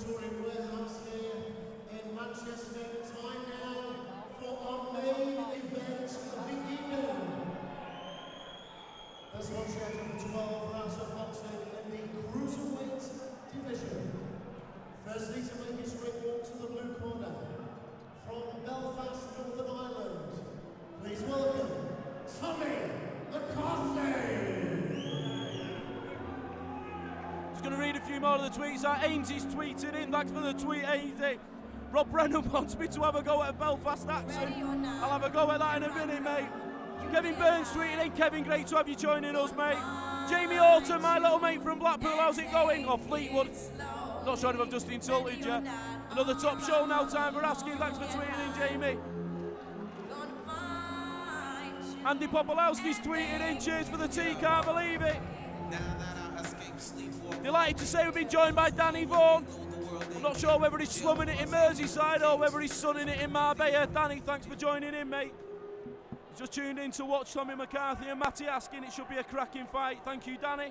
Victoria Warehouse here in Manchester. Time now for our main event of the evening. There's one scheduled for 12 rounds of boxing in the cruiserweight division. Firstly, to make his ring walk to the blue corner, from Belfast, Northern Ireland, please welcome Tommy McCarthy. Just going to read a few more of the tweets. Ainsley's tweeted in. Thanks for the tweet, Ainsley. Rob Brennan wants me to have a go at a Belfast accent. I'll have a go at that in a minute, mate. Kevin Burns tweeted in. Kevin, great to have you joining us, mate. Jamie Orton, my little mate from Blackpool, how's it going? Or Fleetwood. Not sure if I've just insulted you. Another top show now, time for asking. Thanks for tweeting in, Jamie. Andy Popolowski's tweeted in. Cheers for the tea, can't believe it. Delighted to say we've been joined by Danny Vaughan. I'm not sure whether he's slumming it in Merseyside or whether he's sunning it in Marbella. Danny, thanks for joining in, mate. Just tuned in to watch Tommy McCarthy and Matty Askin. It should be a cracking fight. Thank you, Danny.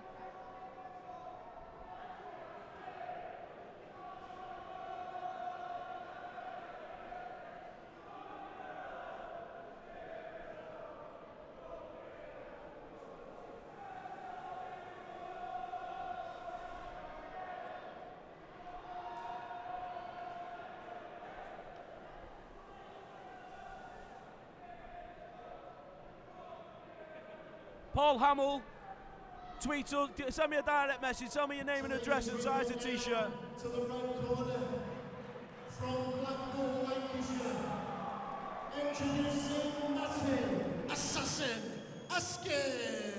Paul Hamill, tweet us, send me a direct message, tell me your name and address and size of t-shirt. To the right corner, from Blackpool, Lancashire, introducing Matty Assassin Askin.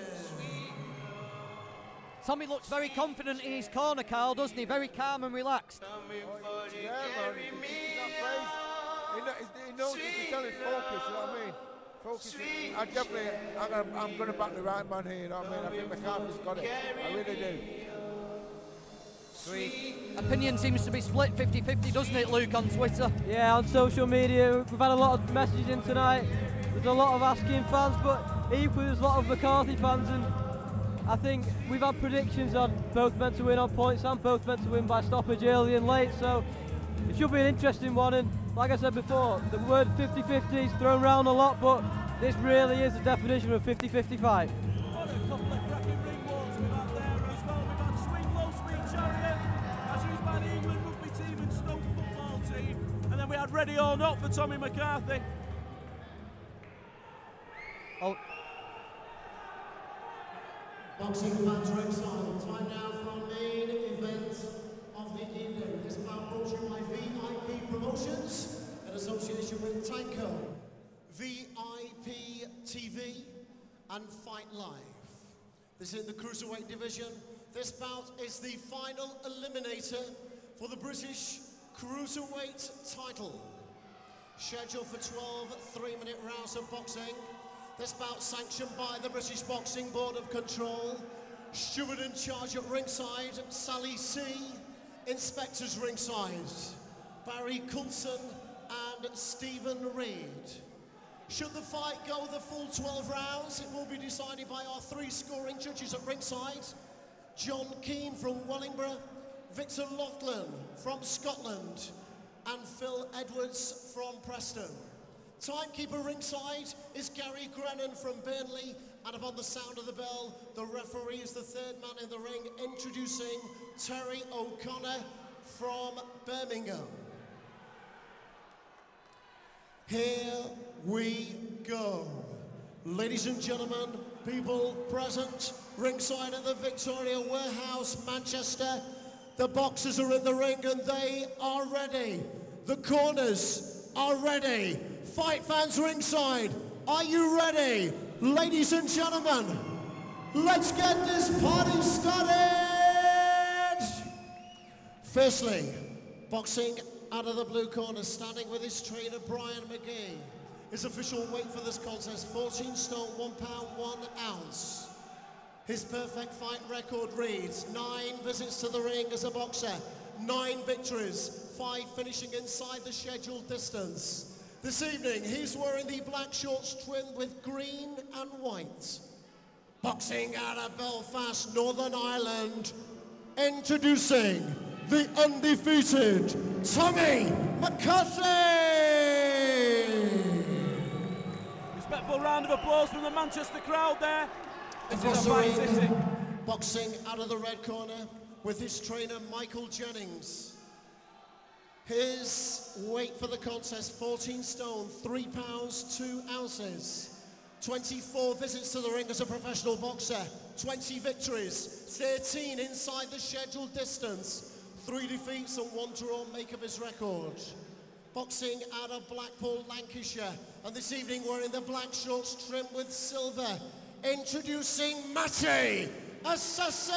Tommy looks very confident in his corner, Carl, doesn't he? Very calm and relaxed. Yeah, man. He knows he's tell his focus, you know what I mean? Focus. I'm going to back the right man here, you know what I mean? I think McCarthy's got it. I really do. Sweet. Opinion seems to be split 50-50, doesn't it, Luke, on Twitter? Yeah, on social media, we've had a lot of messages in tonight. There's a lot of Askin fans, but equally there's a lot of McCarthy fans, and I think we've had predictions on both meant to win on points and both meant to win by stoppage early and late, so it should be an interesting one. And like I said before, the word 50-50 is thrown around a lot, but this really is the definition of a 50-50 fight. What a couple of cracking ring walks we've had there as well. We've had Swing Low, Swing Chariot, as used by the England rugby team and Stoke football team. And then we had Ready or Not for Tommy McCarthy. Oh. Boxing fans ringside, time now for our main event of the evening. This bout brought to you by VIP Promotions in association with Tanko, VIP TV and Fight Live. This is in the cruiserweight division. This bout is the final eliminator for the British cruiserweight title. Scheduled for 12 3-minute rounds of boxing. This bout sanctioned by the British Boxing Board of Control. Steward in charge at ringside, Sally C. Inspectors ringside, Barry Coulson and Stephen Reed. Should the fight go the full 12 rounds, it will be decided by our 3 scoring judges at ringside. John Keane from Wellingborough, Victor Laughlin from Scotland, and Phil Edwards from Preston. Timekeeper ringside is Gary Grennan from Burnley, and upon the sound of the bell, the referee is the 3rd man in the ring, introducing Terry O'Connor from Birmingham. Here we go. Ladies and gentlemen, people present ringside at the Victoria Warehouse, Manchester. The boxers are in the ring and they are ready. The corners are ready. Fight fans ringside, are you ready? Ladies and gentlemen, let's get this party started! Firstly, boxing out of the blue corner, standing with his trainer Brian McGee. His official weight for this contest, 14 stone, 1 pound, 1 ounce. His perfect fight record reads 9 visits to the ring as a boxer, 9 victories, 5 finishing inside the scheduled distance. This evening, he's wearing the black shorts trimmed with green and white. Boxing out of Belfast, Northern Ireland, introducing the undefeated Tommy McCarthy. Respectful round of applause from the Manchester crowd there. This Across is the a fight ring, city. boxing out of the red corner with his trainer Michael Jennings. His weight for the contest, 14 stone, 3 pounds, 2 ounces. 24 visits to the ring as a professional boxer, 20 victories, 13 inside the scheduled distance, 3 defeats and 1 draw make up his record. Boxing out of Blackpool, Lancashire, and this evening wearing the black shorts trimmed with silver, introducing Matty Assassin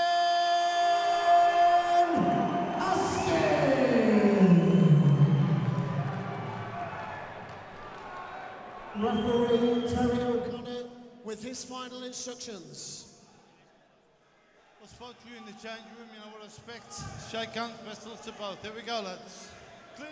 Referee Terry O'Connor with his final instructions. We'll spot you in the change room, you know what I expect. Shake hands, best of luck to both. Here we go, lads. Clear.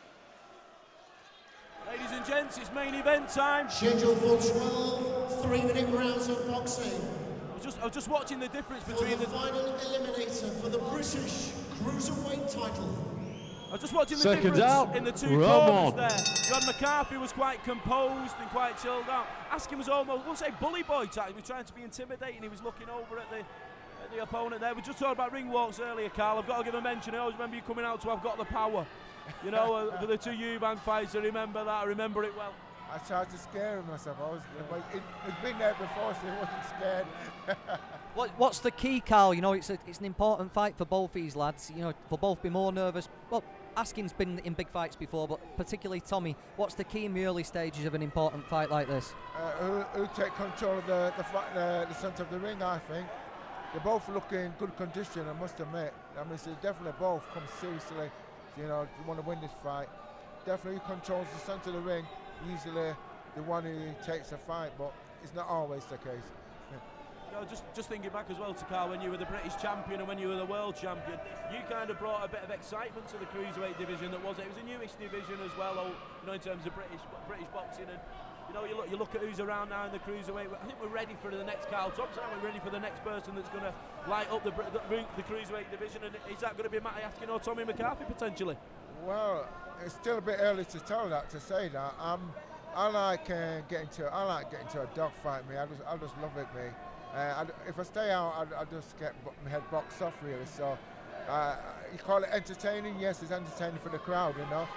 Ladies and gents, it's main event time. Scheduled for 12 3-minute rounds of boxing. I was just watching the difference For between the final eliminator for the British Cruiserweight title. I was just watching the Seconds difference out. in the two corners there. John McCarthy was quite composed and quite chilled out. Askin was almost, I won't say bully boy type, he was trying to be intimidating, he was looking over at the opponent there. We just talked about ring walks earlier, Carl. I've got to give a mention. I always remember you coming out to I've Got the Power. You know, for the 2 Eubank fights, I remember that, I remember it well. I tried to scare him myself. He'd been there before, so he wasn't scared. What's the key, Carl? You know, it's an important fight for both these lads. You know, for both be more nervous. Well, Askin's been in big fights before, but particularly Tommy. What's the key in the early stages of an important fight like this? Who take control of the centre of the ring, I think. They both look in good condition, I must admit. I mean, so definitely both come seriously. You know, you want to win this fight. Definitely who controls the centre of the ring, usually the one who takes the fight, but it's not always the case. You know, just thinking back as well to Carl, when you were the British champion and when you were the world champion, you kind of brought a bit of excitement to the cruiserweight division. It was a newish division as well, you know, in terms of British boxing. And you know, you look at who's around now in the cruiserweight. I think we're ready for the next Carl Thompson. We're ready for the next person that's going to light up the cruiserweight division. And is that going to be Matty Askin or Tommy McCarthy potentially? Well, it's still a bit early to say that. I like getting to a dogfight. I just love it, me. If I stay out, I just get my head boxed off, really. So you call it entertaining? Yes, it's entertaining for the crowd, you know.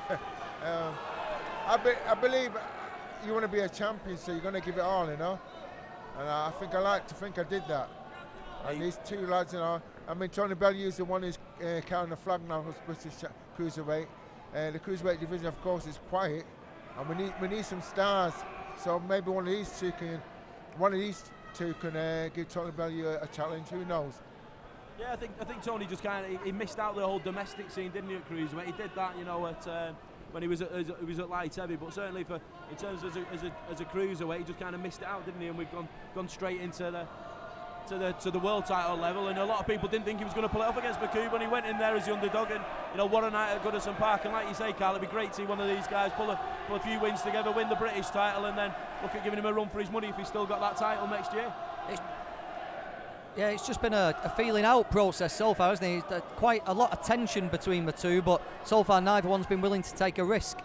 I believe you want to be a champion, so you're going to give it all, you know. And I like to think I did that. And these two lads, you know, I mean, Tony Bellew's the one who's carrying the flag now, who's British cruiserweight. The cruiserweight division, of course, is quiet, and we need some stars. So maybe one of these two can give Tony Bellew a challenge. Who knows? Yeah, I think Tony just he missed out the whole domestic scene, didn't he, at cruiserweight? He did that, you know, at when he was at light heavy, but certainly in terms as a cruiserweight, he just kind of missed it out, didn't he? And we've gone straight into the world title level, and a lot of people didn't think he was going to pull it off against McCool, but he went in there as the underdog, and you know, what a night at Goodison Park. And like you say, Carl, it'd be great to see one of these guys pull a few wins together, win the British title, and then look at giving him a run for his money if he's still got that title next year. It's just been a feeling out process so far, hasn't it? Quite a lot of tension between the two, but so far neither one's been willing to take a risk.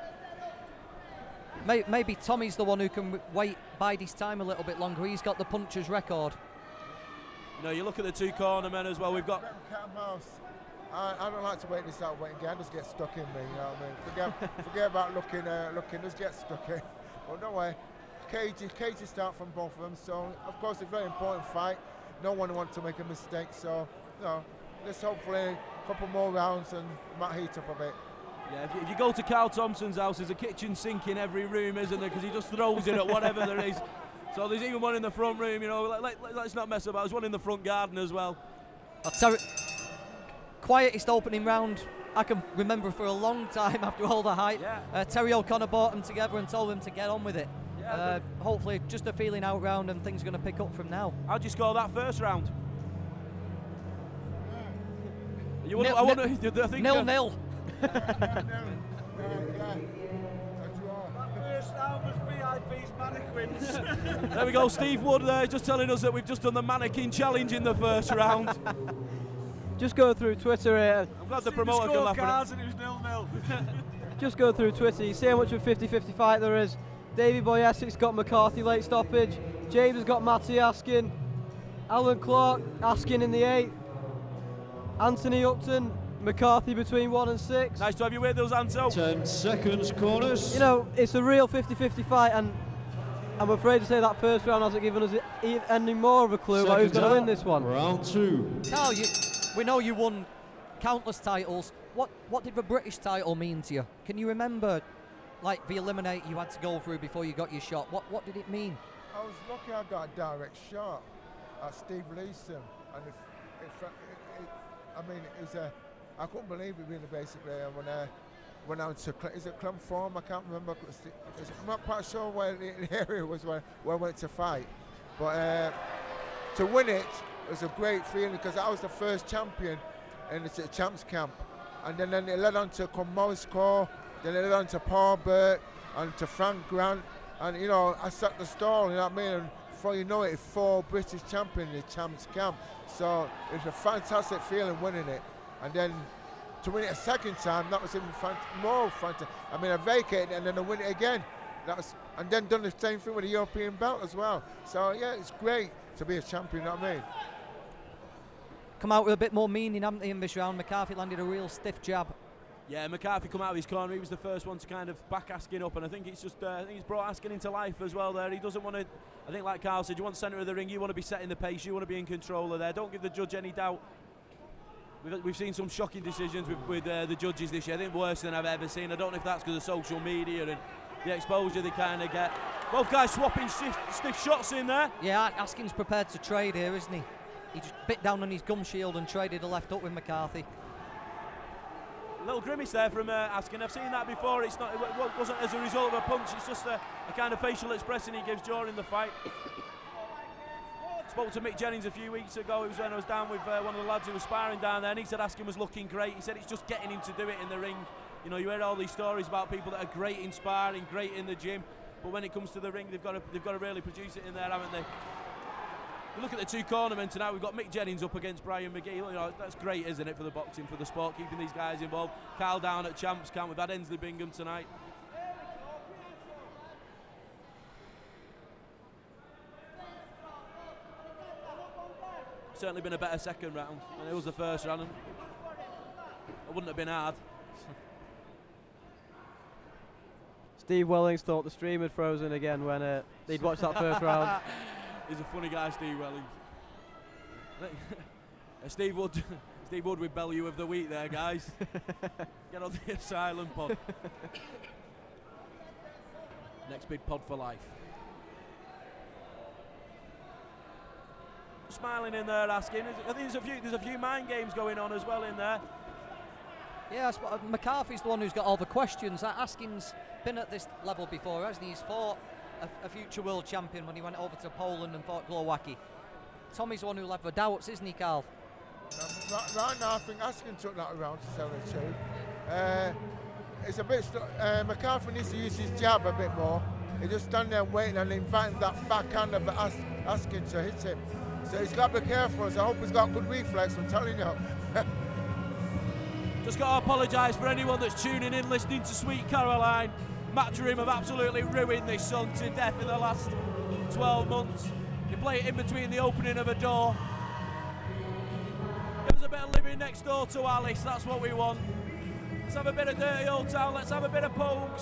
Maybe Tommy's the one who can bide his time a little bit longer. He's got the puncher's record. You know, you look at the two corner men as well. We've got cat and mouse. I don't like to wait this out, waiting game. I just get stuck in me. You know what I mean? Forget about looking. Just get stuck in. Well, don't worry. Cages start from both of them. So of course, it's a very important fight. No one wants to make a mistake. So you know, let's hopefully a couple more rounds and might heat up a bit. Yeah, if you go to Carl Thompson's house, there's a kitchen sink in every room, isn't there? Because he just throws it at whatever there is. So there's even one in the front room, you know, let's not mess about. There's one in the front garden as well. Quietest opening round I can remember for a long time after all the hype. Yeah. Terry O'Connor brought them together and told them to get on with it. Yeah, hopefully just a feeling out round and things are going to pick up from now. How'd you score that first round? You I think 0-0. There we go, Steve Wood there just telling us that we've just done the mannequin challenge in the first round. just go through Twitter here. I'm glad the promoter can laugh at it. And it was 0-0. Just go through Twitter, you see how much of a 50-50 fight there is. Davey Boy Essex got McCarthy late stoppage. James has got Matty Askin. Alan Clark Askin in the 8th. Anthony Upton, McCarthy between 1 and 6. Nice to have you with us, Anto. 10 seconds, corners. You know, it's a real 50-50 fight, and I'm afraid to say that first round hasn't given us any more of a clue about who's going to win this one. Round 2. Carl, we know you won countless titles. What did the British title mean to you? Can you remember, like, the eliminate you had to go through before you got your shot? What did it mean? I was lucky I got a direct shot at Steve Leeson, and I couldn't believe it really. Basically, when I went to is it Clump Farm? I can't remember. I'm not quite sure where the area was where I went to fight, but to win it was a great feeling because I was the first champion in the champs camp, and then it led on to Morris Core, then it led on to Paul Burke and to Frank Grant, and you know I set the stall. You know what I mean? And before you know it, 4 British champions in the champs camp. So it's a fantastic feeling winning it, and then to win it a second time, that was even more fantastic. I mean, I vacated it and then I win it again. And then done the same thing with the European belt as well. So yeah, it's great to be a champion. You know what I mean? Come out with a bit more meaning, haven't they, in this round? McCarthy landed a real stiff jab. Yeah, McCarthy come out of his corner. He was the first one to kind of back Askin up, and I think it's just I think he's brought Askin into life as well there. He doesn't want to, I think like Carl said, you want centre of the ring, you want to be setting the pace, you want to be in control of there. Don't give the judge any doubt. We've seen some shocking decisions with the judges this year. I think worse than I've ever seen. I don't know if that's because of social media and the exposure they kind of get. Both guys swapping stiff shots in there. Yeah, Askin's prepared to trade here, isn't he? He just bit down on his gum shield and traded a left up with McCarthy. A little grimace there from Askin. I've seen that before. It wasn't as a result of a punch. It's just a kind of facial expression he gives during the fight. Spoke to Mick Jennings a few weeks ago. It was when I was down with one of the lads who was sparring down there, and he said Askin was looking great. He said it's just getting him to do it in the ring. You know, you hear all these stories about people that are great in sparring, great in the gym, but when it comes to the ring, they've got to really produce it in there, haven't they? We look at the 2 cornermen tonight. We've got Mick Jennings up against Brian McGee. You know, that's great, isn't it, for the boxing, for the sport, keeping these guys involved. Carl down at Champs Camp. We've had Ensley Bingham tonight. Certainly been a better second round, and it was the first round, and it wouldn't have been hard. Steve Wellings thought the stream had frozen again when he'd watched that first round. He's a funny guy, Steve Wellings. Steve Wood with Bellew of the week there, guys. Get on the asylum pod. Next big pod for life. Smiling in there, asking. I think there's a few mind games going on as well in there. Yeah, McCarthy's the one who's got all the questions. Askin's been at this level before, hasn't he? He's fought a future world champion when he went over to Poland and fought Glowacki. Tommy's the one who left the doubts, isn't he, Carl? Right now, I think Askin took that around to tell the truth. It's a bit. McCarthy needs to use his jab a bit more. He just stand there waiting and inviting that backhand of Askin to hit him. So he's got to be careful. So I hope he's got good reflex. I'm telling you. Just got to apologise for anyone that's tuning in, listening to Sweet Caroline. Matchroom have absolutely ruined this song to death in the last 12 months. You play it in between the opening of a door. Give us a bit of living next door to Alice, that's what we want. Let's have a bit of dirty old town, let's have a bit of Pogues.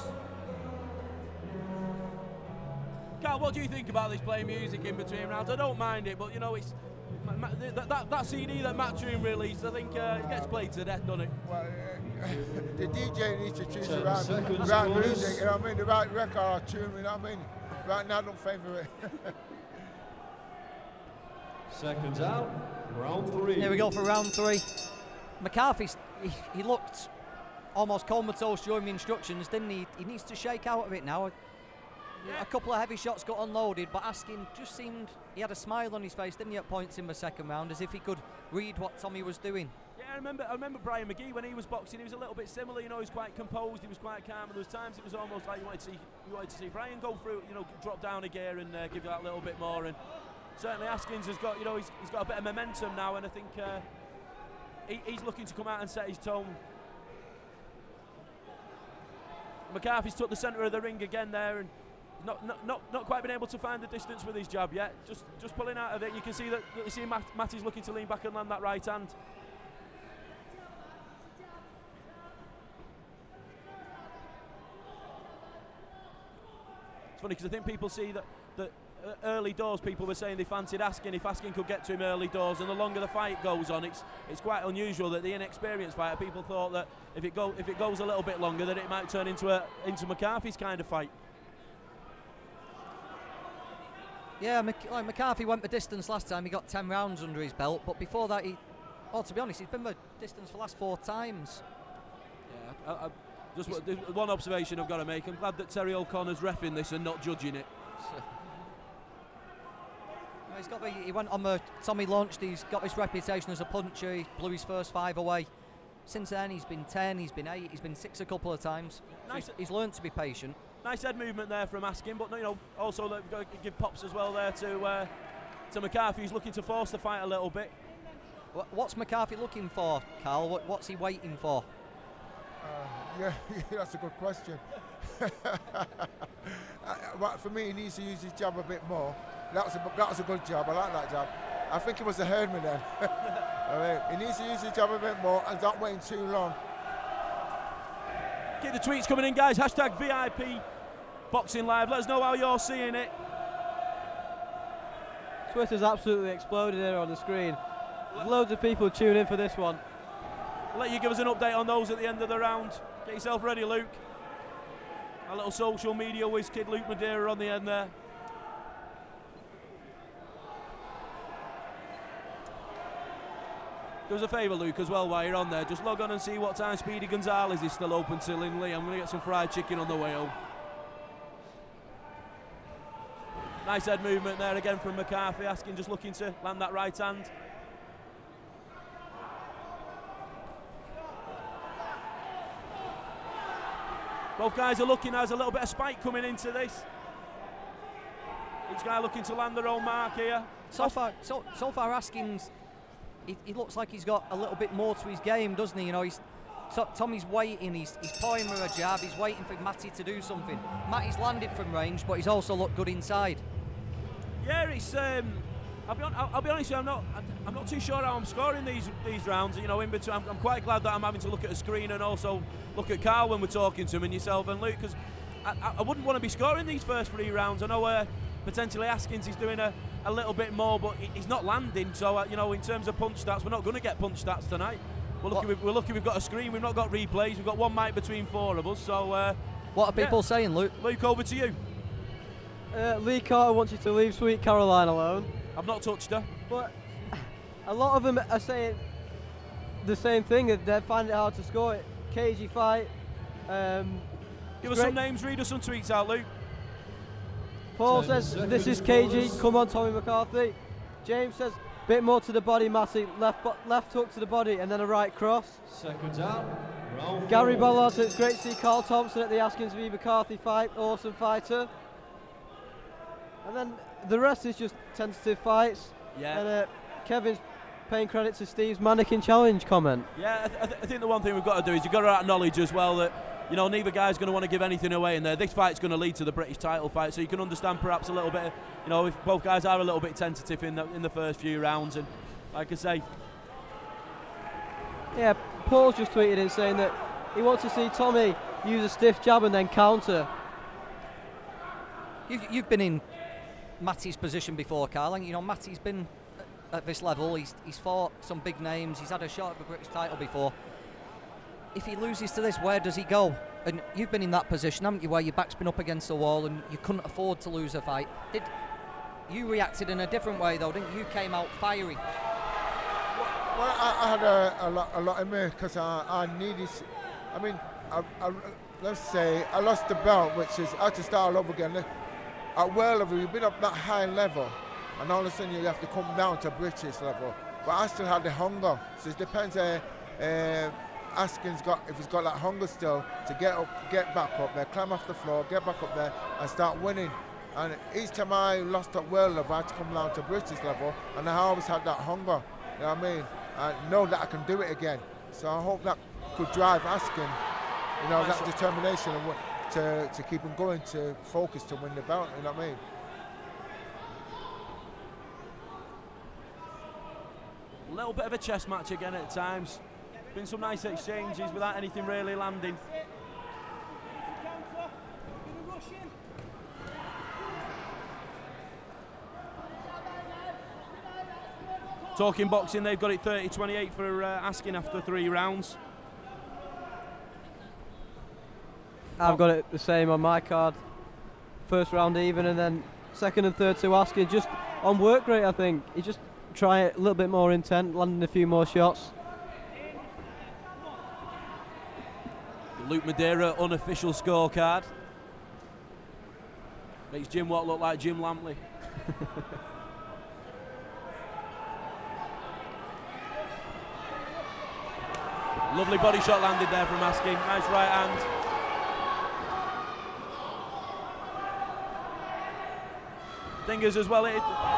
Carl, what do you think about this playing music in between rounds? I don't mind it, but you know, it's that CD that Matchroom released, I think it gets played to death, doesn't it? Well, the DJ needs to choose the right music, you know what I mean? The right record or tune, you know what I mean? Right now, I don't favour it. Seconds out, round 3. Here we go for round 3. McCarthy, he looked almost comatose during the instructions, didn't he? He needs to shake out of it now. A couple of heavy shots got unloaded, but Askin just seemed, he had a smile on his face, didn't he, at points in the second round, as if he could read what Tommy was doing. Yeah, I remember Brian McGee when he was boxing. He was a little bit similar, you know. He was quite composed. He was quite calm. And there was times it was almost like you wanted to see Brian go through, you know, drop down a gear and give you that little bit more. And certainly Askins has got, you know, he's got a bit of momentum now. And I think he's looking to come out and set his tone. McCarthy's took the centre of the ring again there, and not quite been able to find the distance with his jab yet. Just pulling out of it. You can see that Matty's looking to lean back and land that right hand. It's funny because I think people see that early doors, people were saying they fancied Askin if Askin could get to him early doors, and the longer the fight goes on, it's quite unusual that the inexperienced fighter, people thought that if it goes a little bit longer, that it might turn into McCarthy's kind of fight. Yeah, like McCarthy went the distance last time. He got 10 rounds under his belt, but before that, to be honest, he's been the distance for the last 4 times. Yeah, just one observation I've got to make. I'm glad that Terry O'Connor's reffing this and not judging it. He went on the Tommy launched. He's got this reputation as a puncher. He blew his first 5 away. Since then, he's been 10, he's been 8, he's been 6 a couple of times. Nice. He's learned to be patient. Nice head movement there from Askin, but also we've got to give pops as well there to McCarthy. He's looking to force the fight a little bit. What's McCarthy looking for, Carl? What's he waiting for? Yeah, that's a good question. For me, he needs to use his jab a bit more. That was a good jab. I like that jab. I think he must have heard me then. He needs to use his jab a bit more and not waiting too long. Keep the tweets coming in, guys. Hashtag VIP Boxing Live. Let us know how you're seeing it. Twitter's absolutely exploded here on the screen. There's loads of people tuning in for this one. I'll let you give us an update on those at the end of the round. Get yourself ready, Luke. Our little social media whiz kid, Luke Madeira, on the end there. Do us a favour, Luke, as well, while you're on there. Just log on and see what time Speedy Gonzalez is still open till in Lee. I'm going to get some fried chicken on the way home. Nice head movement there again from McCarthy. Askin just looking to land that right hand. Both guys are looking, there's a little bit of spike coming into this. Each guy looking to land their own mark here. So far Askin's, he looks like he's got a little bit more to his game, doesn't he? You know, Tommy's waiting, he's toying with a jab, he's waiting for Matty to do something. Matty's landed from range, but he's also looked good inside. Yeah, it's. I'll be honest with you, I'm not too sure how I'm scoring these rounds. You know, in between, I'm quite glad that I'm having to look at a screen and also look at Carl when we're talking to him and yourself and Luke, because I wouldn't want to be scoring these first 3 rounds. I know potentially Askins is doing a little bit more, but he's not landing. So you know, in terms of punch stats, we're not going to get punch stats tonight. We're lucky we've got a screen. We've not got replays. We've got one mic between 4 of us. So what are people saying, Luke? Luke, over to you. Lee Carter wants you to leave Sweet Caroline alone. I've not touched her. But a lot of them are saying the same thing. They're finding it hard to score it. Cagey fight. Give us some names. Read us some tweets out, Luke. Paul says, this is cagey. Come on, Tommy McCarthy. James says, bit more to the body, Matty. Left hook to the body and then a right cross. Seconds out. Round Gary 4. Ballard says, it's great to see Carl Thompson at the Askins v McCarthy fight. Awesome fighter. And then the rest is just tentative fights. Yeah. And Kevin's paying credit to Steve's mannequin challenge comment. Yeah, I think the one thing we've got to do is you've got to acknowledge as well that, you know, neither guy's going to want to give anything away in there. This fight's going to lead to the British title fight, so you can understand perhaps a little bit, you know, if both guys are a little bit tentative in the first few rounds. And like I say, yeah, Paul's just tweeted in saying that he wants to see Tommy use a stiff jab and then counter. You've been in Matty's position before, Carl, and you know Matty's been at this level. He's fought some big names. He's had a shot at the British title before. If he loses to this, where does he go? And you've been in that position, haven't you, where your back's been up against the wall and you couldn't afford to lose a fight. You reacted in a different way, though, didn't you? You came out fiery. Well, I had a lot in me because I needed. I mean, let's say I lost the belt, which is I had to start all over again. At world level, you've been up that high level, and all of a sudden you have to come down to British level. But I still had the hunger, so it depends. Askin's if he's got that hunger still to get back up there, climb off the floor, get back up there, and start winning. And each time I lost at world level, I had to come down to British level, and I always had that hunger. You know what I mean? and know that I can do it again. So I hope that could drive Askin, you know, that determination and to keep him going, to focus to win the belt, you know what I mean? A little bit of a chess match again at times. Been some nice exchanges without anything really landing. Talking boxing, they've got it 30-28 for Askin after 3 rounds. I've got it the same on my card. First round even, and then second and third to Askin. Just on work rate, I think. He just try it a little bit more intent, landing a few more shots. Luke Madeira unofficial scorecard. Makes Jim Watt look like Jim Lampley. Lovely body shot landed there from Askin. Nice right hand. Fingers as well.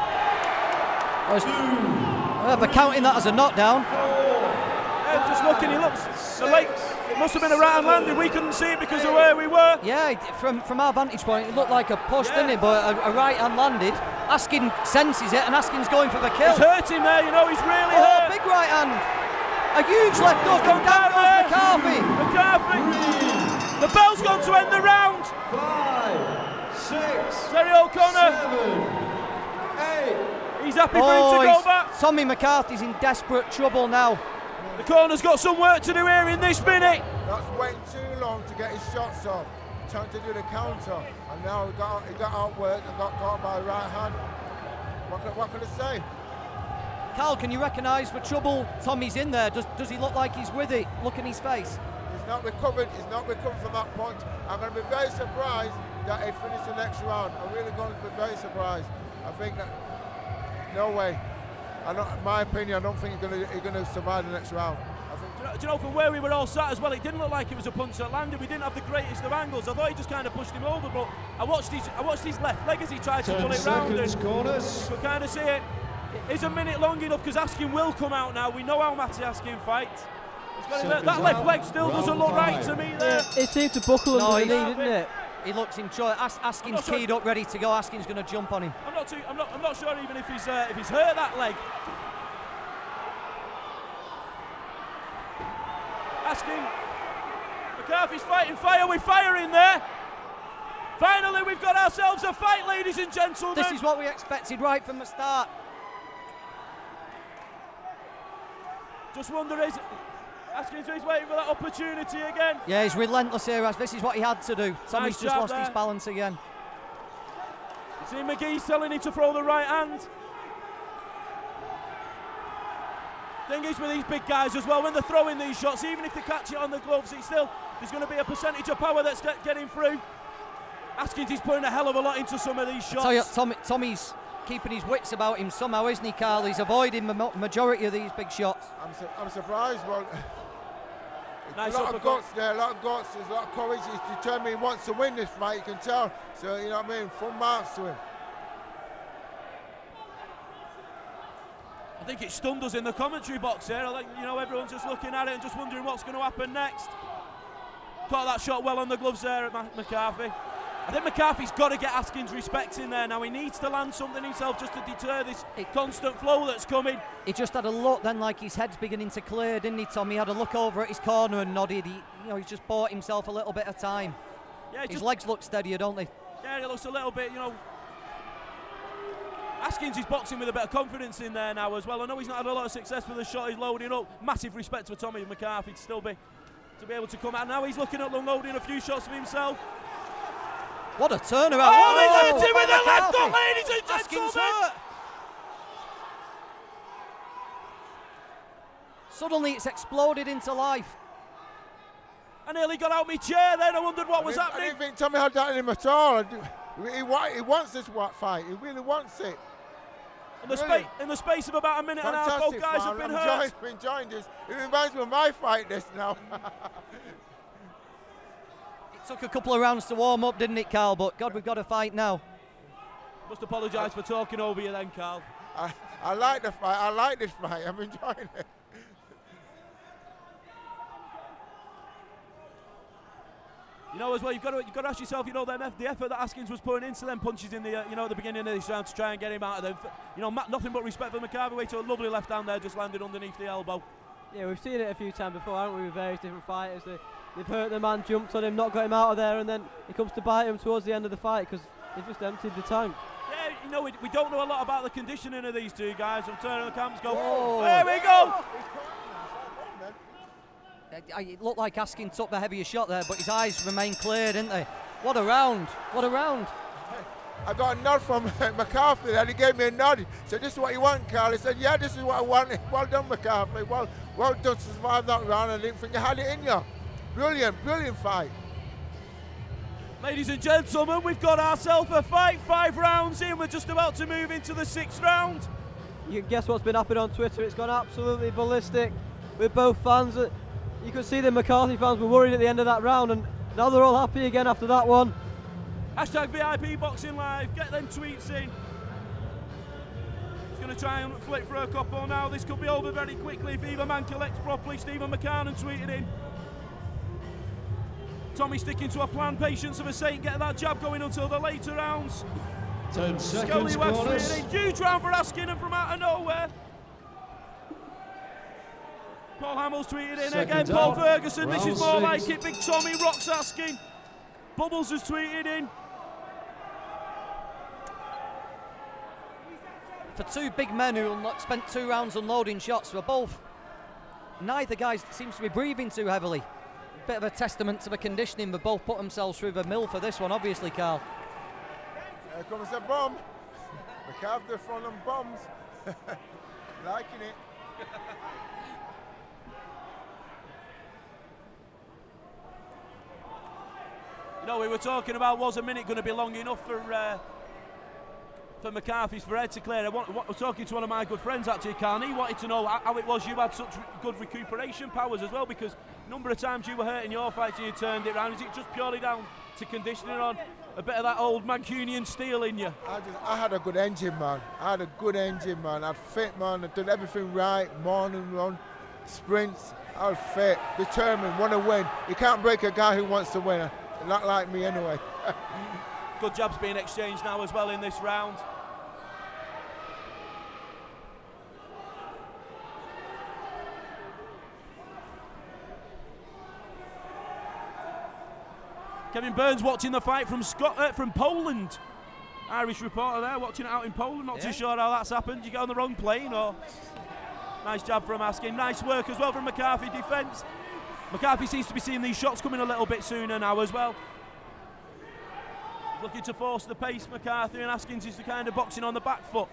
They're counting that as a knockdown. Just looking, he looks. The leg, it must have been a right hand landing. We couldn't see it because of where we were. Yeah, from our vantage point, it looked like a push, didn't it? But a right hand landed. Askin senses it, and Askin's going for the kill. He's hurting there, you know, he's really hurt. Big right hand. A huge left hook, and down goes McCarthy. McCarthy. The bell's gone to end the round. 5, 6, Terry O'Connor. 7, 8. He's happy for him to go back. Tommy McCarthy's in desperate trouble now. The corner's got some work to do here in this minute. That's waiting too long to get his shots off, trying to do the counter, and now he got outworked and got caught by right hand. What can I say? Carl, can you recognise the trouble Tommy's in there? Does he look like he's with it? Look in his face. He's not recovered from that punch. I'm going to be very surprised that he finished the next round. I'm really going to be very surprised. I think that, no way. In my opinion, I don't think he's going to survive the next round. Do you know, from where we were all sat as well, it didn't look like it was a punch that landed. We didn't have the greatest of angles. I thought he just kind of pushed him over, but I watched his left leg as he tried to pull it round. And Corners. we kind of see it. Is a minute long enough because Askin will come out now. We know how Matty Askin fights. That left leg still doesn't look right to me there. It seemed to buckle under the knee, didn't it? He looks in joy. Askin's keyed up, ready to go. Askin's going to jump on him. I'm not sure even if he's hurt that leg. Askin, McCarthy's fighting fire with fire in there. Finally, we've got ourselves a fight, ladies and gentlemen. This is what we expected right from the start. Just wonder, Askin's waiting for that opportunity again. Yeah, he's relentless here. This is what he had to do. Tommy's Nice just job lost there. his balance again. See, McGee's telling him to throw the right hand. Thing is with these big guys as well, when they're throwing these shots, even if they catch it on the gloves, there's going to be a percentage of power that's getting through. Askins is putting a hell of a lot into some of these shots. I tell you, Tommy's keeping his wits about him somehow, isn't he, Carl? He's avoiding the majority of these big shots. I'm surprised. Well, Nice a lot of guts there, a lot of guts, there's a lot of courage. He's determined he wants to win this fight, you can tell. So, you know what I mean, full marks to him. I think it stunned us in the commentary box here. I think, you know, everyone's just looking at it and just wondering what's going to happen next. Caught that shot well on the gloves there at McCarthy. I think McCarthy's got to get Askins' respect in there now. He needs to land something himself just to deter this constant flow that's coming. He just had a look then, like his head's beginning to clear, didn't he, Tom? He had a look over at his corner and nodded. He's just bought himself a little bit of time. Yeah, his legs look steadier, don't they? Yeah, it looks a little bit, you know. Askins is boxing with a bit of confidence in there now as well. I know he's not had a lot of success with the shot he's loading up. Massive respect for Tommy McCarthy to be able to come out. Now he's looking at unloading a few shots of himself. What a turnaround. Oh, he's hit him with the left hook, ladies and gentlemen. Suddenly it's exploded into life. I nearly got out my chair then. I wondered what was happening. I didn't think Tommy had that in him at all. He wants this fight. He really wants it. In the space of about a minute and a half, both guys have been hurt. I'm enjoying this. It reminds me of my fight, this now. It took a couple of rounds to warm up, didn't it, Carl? But God, we've got to fight now. Must apologise for talking over you then, Carl. I like the fight. I like this fight. I'm enjoying it. You know, as well, you've got to ask yourself, you know, the effort that Askins was putting into them punches in the, you know, at the beginning of this round to try and get him out of them. You know, nothing but respect for McCarthy. Wait to a lovely left hand there, just landed underneath the elbow. Yeah, we've seen it a few times before, haven't we, with various different fighters. They've hurt the man, jumped on him, not got him out of there, and then he comes to bite him towards the end of the fight because they've just emptied the tank. Yeah, you know, we don't know a lot about the conditioning of these two guys. I'm turning the cams, go. Whoa. There we go! It looked like Askin took the heavier shot there, but his eyes remain clear, didn't they? What a round! What a round! I got a nod from McCarthy and he gave me a nod. So this is what you want, Carl? He said, yeah, this is what I want. Well done, McCarthy. Well done to survive that round. I didn't think you had it in you. Brilliant, brilliant fight. Ladies and gentlemen, we've got ourselves a fight, 5 rounds in. We're just about to move into the 6th round. You can guess what's been happening on Twitter. It's gone absolutely ballistic with both fans. You could see the McCarthy fans were worried at the end of that round, and now they're all happy again after that one. Hashtag VIP Boxing Live, get them tweets in. He's going to try and flick for a couple now. This could be over very quickly if either man collects properly. Stephen McCarnan tweeted in. Tommy sticking to a plan, patience of a saint, get that jab going until the later rounds. 10 seconds, Scallywags tweeted in. Huge round for Askin and from out of nowhere. Paul Hamill's tweeted in again. Paul Ferguson, this is more like it. Big Tommy rocks Askin. Bubbles has tweeted in. For two big men who spent 2 rounds unloading shots, neither guy seems to be breathing too heavily. Bit of a testament to the conditioning. They both put themselves through the mill for this one, obviously, Carl. Here comes a bomb. McCarthy throwing them bombs. Liking it. You know, we were talking about, was a minute going to be long enough for McCarthy's head to clear? I was talking to one of my good friends, actually, Carl. He wanted to know how it was you had such good recuperation powers as well, because a number of times you were hurt in your fights and you turned it around. Is it just purely down to conditioning on a bit of that old Mancunian steel in you? I had a good engine, man. I was fit, man. I did everything right. Morning run, sprints. I was fit, determined, want to win. You can't break a guy who wants to win. Not like me, anyway. Good jabs being exchanged now as well in this round. Kevin Burns watching the fight from Poland. Irish reporter there watching it out in Poland. Not too sure how that's happened. Did you get on the wrong plane or? Nice jab from Askin. Nice work as well from McCarthy defence. McCarthy seems to be seeing these shots coming a little bit sooner now as well. Looking to force the pace, McCarthy, and Askins is the kind of boxing on the back foot.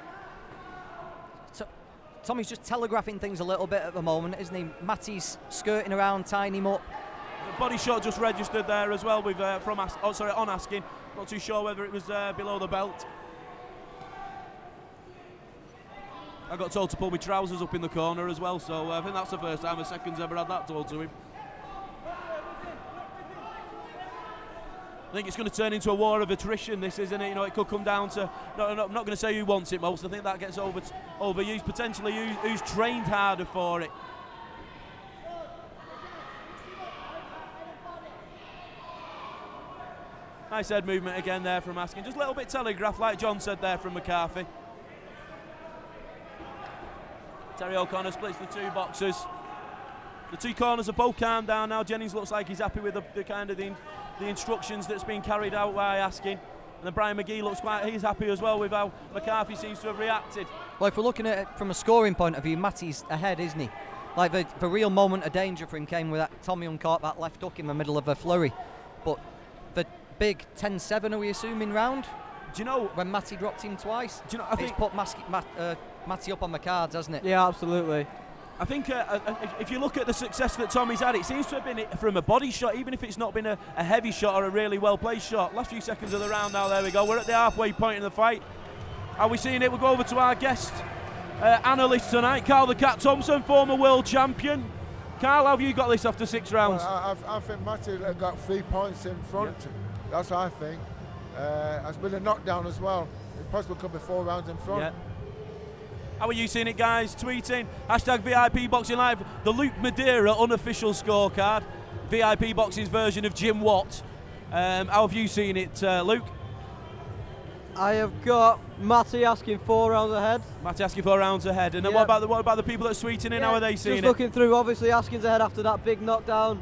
Tommy's just telegraphing things a little bit at the moment, isn't he? Matty's skirting around, tying him up. The body shot just registered there as well with on Askin. Not too sure whether it was below the belt. I got told to pull my trousers up in the corner as well, so I think that's the first time a second's ever had that told to him. I think it's going to turn into a war of attrition, this, isn't it? You know, it could come down to, I'm not going to say who wants it most. I think that gets overused, potentially who's trained harder for it. Nice head movement again there from Askin. Just a little bit telegraphed, like John said there from McCarthy. Terry O'Connor splits the two boxers. The two corners are both calmed down now. Jennings looks like he's happy with the kind of the instructions that's been carried out by Askin. And then Brian McGee looks he's happy as well with how McCarthy seems to have reacted. Well, if we're looking at it from a scoring point of view, Matty's ahead, isn't he? Like the real moment of danger for him came with that Tommy uncaught that left hook in the middle of a flurry. But the big 10-7, are we assuming, round? Do you know when Matty dropped him twice? Do you know? I think it's put Matty up on the cards, hasn't it? Yeah, absolutely. I think if you look at the success that Tommy's had, it seems to have been from a body shot, even if it's not been a heavy shot or a really well-placed shot. Last few seconds of the round now, there we go. We're at the halfway point in the fight. Are we seeing it? We'll go over to our guest analyst tonight, Carl the Cat Thompson, former world champion. Carl, how have you got this after 6 rounds? Well, I think Matty got 3 points in front. Yeah. That's what I think. It's been a knockdown as well. It possibly could be 4 rounds in front. Yeah. How are you seeing it, guys? Tweeting, hashtag VIP Boxing Live, the Luke Madeira unofficial scorecard. VIP Boxing's version of Jim Watt. How have you seen it, Luke? I have got Matty asking 4 rounds ahead. Matty asking 4 rounds ahead. And then Yeah. what about the people that are tweeting in? How are they seeing Just it? looking through, obviously Askin's ahead after that big knockdown.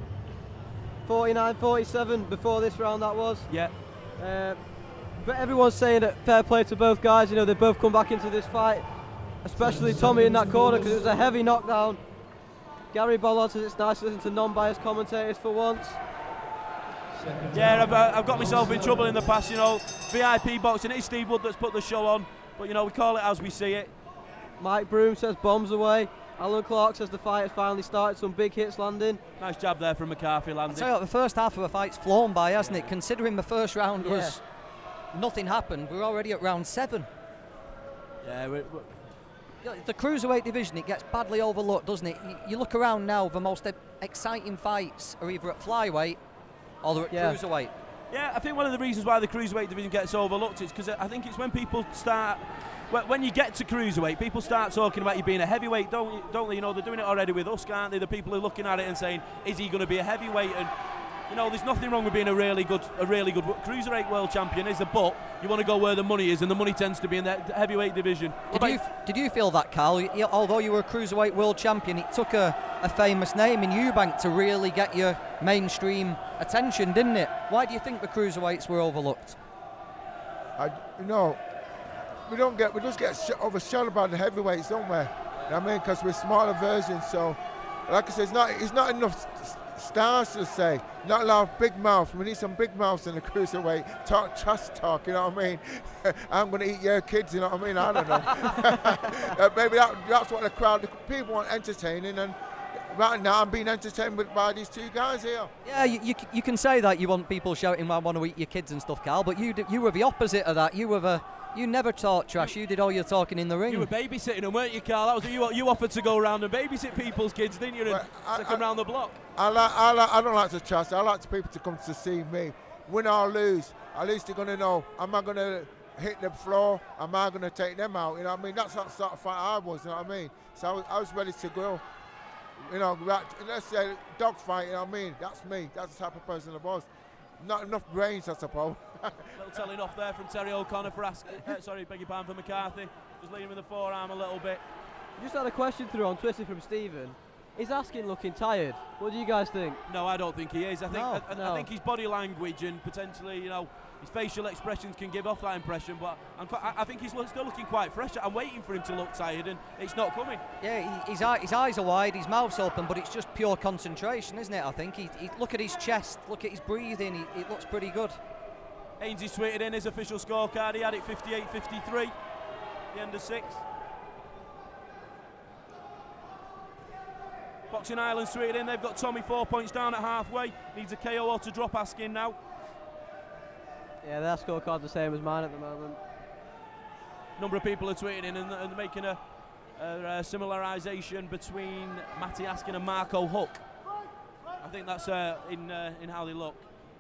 49-47 before this round that was. Yeah. But everyone's saying that fair play to both guys. You know, they both come back into this fight, especially Tommy in that corner because it was a heavy knockdown. Gary Bollard says it's nice to listen to non-biased commentators for once. Yeah, I've got myself in trouble in the past, you know. VIP Boxing, it's Steve Wood that's put the show on, but you know, we call it as we see it. Mike Broom says bombs away. Alan Clark says the fight has finally started, some big hits landing. Nice jab there from McCarthy landing. I'll tell you what, the first half of the fight's flown by, hasn't it? Considering the first round was nothing happened, we're already at round 7. Yeah, The cruiserweight division, it gets badly overlooked, doesn't it? You look around now, the most exciting fights are either at flyweight or they're at cruiserweight. Yeah, I think one of the reasons why the cruiserweight division gets overlooked is because I think it's when people start, when you get to cruiserweight, people start talking about you being a heavyweight, don't they? You know, they're doing it already with us, can't they? The people are looking at it and saying, is he going to be a heavyweight? And you know, there's nothing wrong with being a really good cruiserweight world champion, is there? But you want to go where the money is, and the money tends to be in the heavyweight division. Did you feel that, Carl? Although you were a cruiserweight world champion, it took a famous name in Eubank to really get your mainstream attention, didn't it? Why do you think the cruiserweights were overlooked? We just get overshadowed by the heavyweights, don't we? You know what I mean? Because we're smaller versions. So, like I said, it's not enough stars to say. Not a lot of big mouths. We need some big mouths in the cruiserweight. Trust talk, you know what I mean? I'm going to eat your kids, you know what I mean? I don't know. Maybe that's what the people want entertaining, and right now I'm being entertained by these two guys here. Yeah, you can say that you want people shouting, I want to eat your kids and stuff, Carl, but you were the opposite of that. You never talked trash. You did all your talking in the ring. You were babysitting them, weren't you, Carl? That was you offered to go around and babysit people's kids, didn't you? And come round the block. I don't like to trust. I like people to come to see me. Win or lose, at least they're going to know, am I going to hit the floor? Am I going to take them out? You know what I mean? That's the sort of fight I was, you know what I mean? So I was ready to go. You know, let's say dog fight, you know what I mean? That's me. That's the type of person I was. Not enough brains, I suppose. Little telling off there from Terry O'Connor for asking. Beg your pardon, for McCarthy. Just leading with the forearm a little bit. Just had a question through on Twitter from Stephen. Is Askin looking tired? What do you guys think? No, I don't think he is. I think his body language and potentially, you know, his facial expressions can give off that impression. But I think he's still looking quite fresh. I'm waiting for him to look tired, and it's not coming. Yeah, his eyes are wide, his mouth's open, but it's just pure concentration, isn't it? I think. He look at his chest, look at his breathing. It looks pretty good. Ainsley's tweeted in his official scorecard. He had it 58-53. The end of 6. Boxing Ireland's tweeted in. They've got Tommy 4 points down at halfway. Needs a KO or to drop Askin now. Yeah, their scorecard's the same as mine at the moment. Number of people are tweeting in and making a similarisation between Matty Askin and Marco Huck. I think that's in how they look.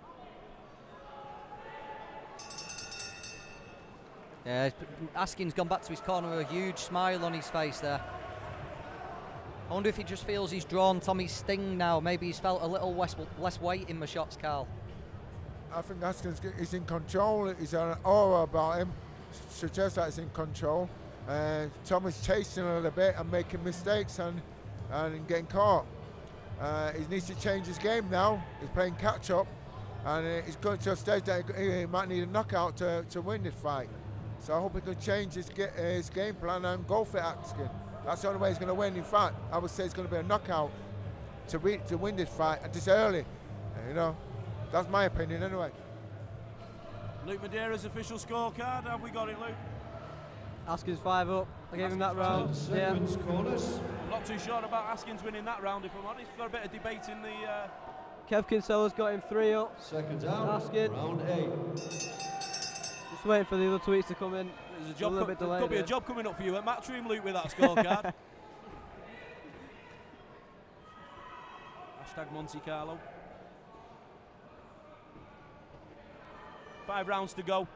Yeah, Askin's gone back to his corner with a huge smile on his face there. I wonder if he just feels he's drawn Tommy's sting now. Maybe he's felt a little less weight in the shots, Carl. I think Askin's is in control. He's an aura about him. Suggests that he's in control. Tommy's chasing a little bit and making mistakes and getting caught. He needs to change his game now. He's playing catch up, and he's going to a stage that he might need a knockout to win this fight. So I hope he can change his game plan and go for Askin. That's the only way he's going to win. In fact, I would say it's going to be a knockout to win this fight, and this early. You know, that's my opinion anyway. Luke Madeira's official scorecard. Have we got it, Luke? Askin's 5 up. I gave him that round. Yeah. Not too sure about Askin's winning that round, if I'm honest. Got a bit of debate in the. Kev Kinsella's got him 3 up. Second down. Askin. Round 8. Just waiting for the other tweets to come in. There's a job. There could be a job coming up for you at Matchroom, Luke, with that scorecard. Hashtag Monte Carlo. 5 rounds to go.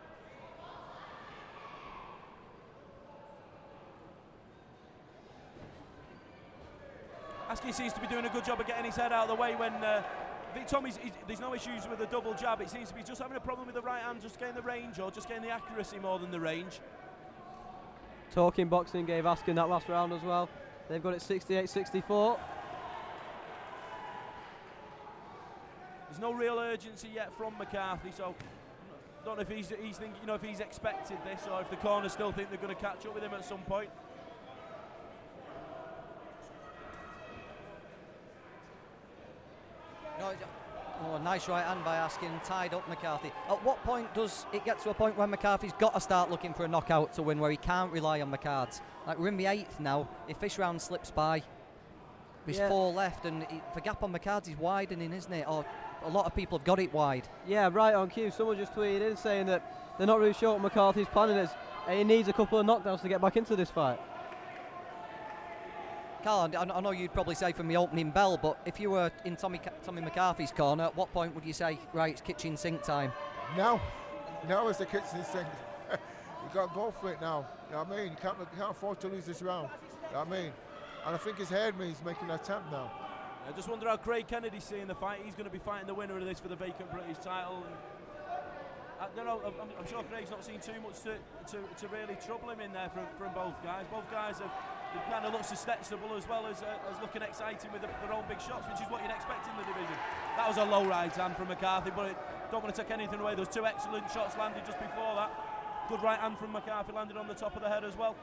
Askin seems to be doing a good job of getting his head out of the way when think Tommy's, there's no issues with the double jab. It seems to be just having a problem with the right hand, just getting the range or just getting the accuracy more than the range. Talking Boxing gave Askin that last round as well. They've got it 68-64. There's no real urgency yet from McCarthy, so I don't know if he's thinking, you know, if he's expected this or if the corners still think they're going to catch up with him at some point. Oh, nice right hand by Askin, tied up McCarthy. At what point does it get to a point where McCarthy's got to start looking for a knockout to win, where he can't rely on the cards? Like, we're in the 8th now. If this round slips by, there's 4 left, and the gap on the cards is widening, isn't it? Or a lot of people have got it wide. Yeah, right on cue. Someone just tweeted in saying that they're not really sure what McCarthy's planning is. He needs a couple of knockdowns to get back into this fight. Carl, I know you'd probably say from the opening bell, but if you were in Tommy McCarthy's corner, at what point would you say, right, it's kitchen sink time? Now is the kitchen sink. You got to go for it now. You know what I mean? You can't afford to lose this round. You know what I mean? And I think he's heard me. He's making an attempt now. I just wonder how Craig Kennedy's seeing the fight. He's going to be fighting the winner of this for the vacant British title. And I don't know. I'm sure Craig's not seen too much to really trouble him in there from both guys. Both guys have kind of looked susceptible as well as looking exciting with their own big shots, which is what you'd expect in the division. That was a low right hand from McCarthy, but don't want to take anything away. Those 2 excellent shots landed just before that. Good right hand from McCarthy landed on the top of the head as well.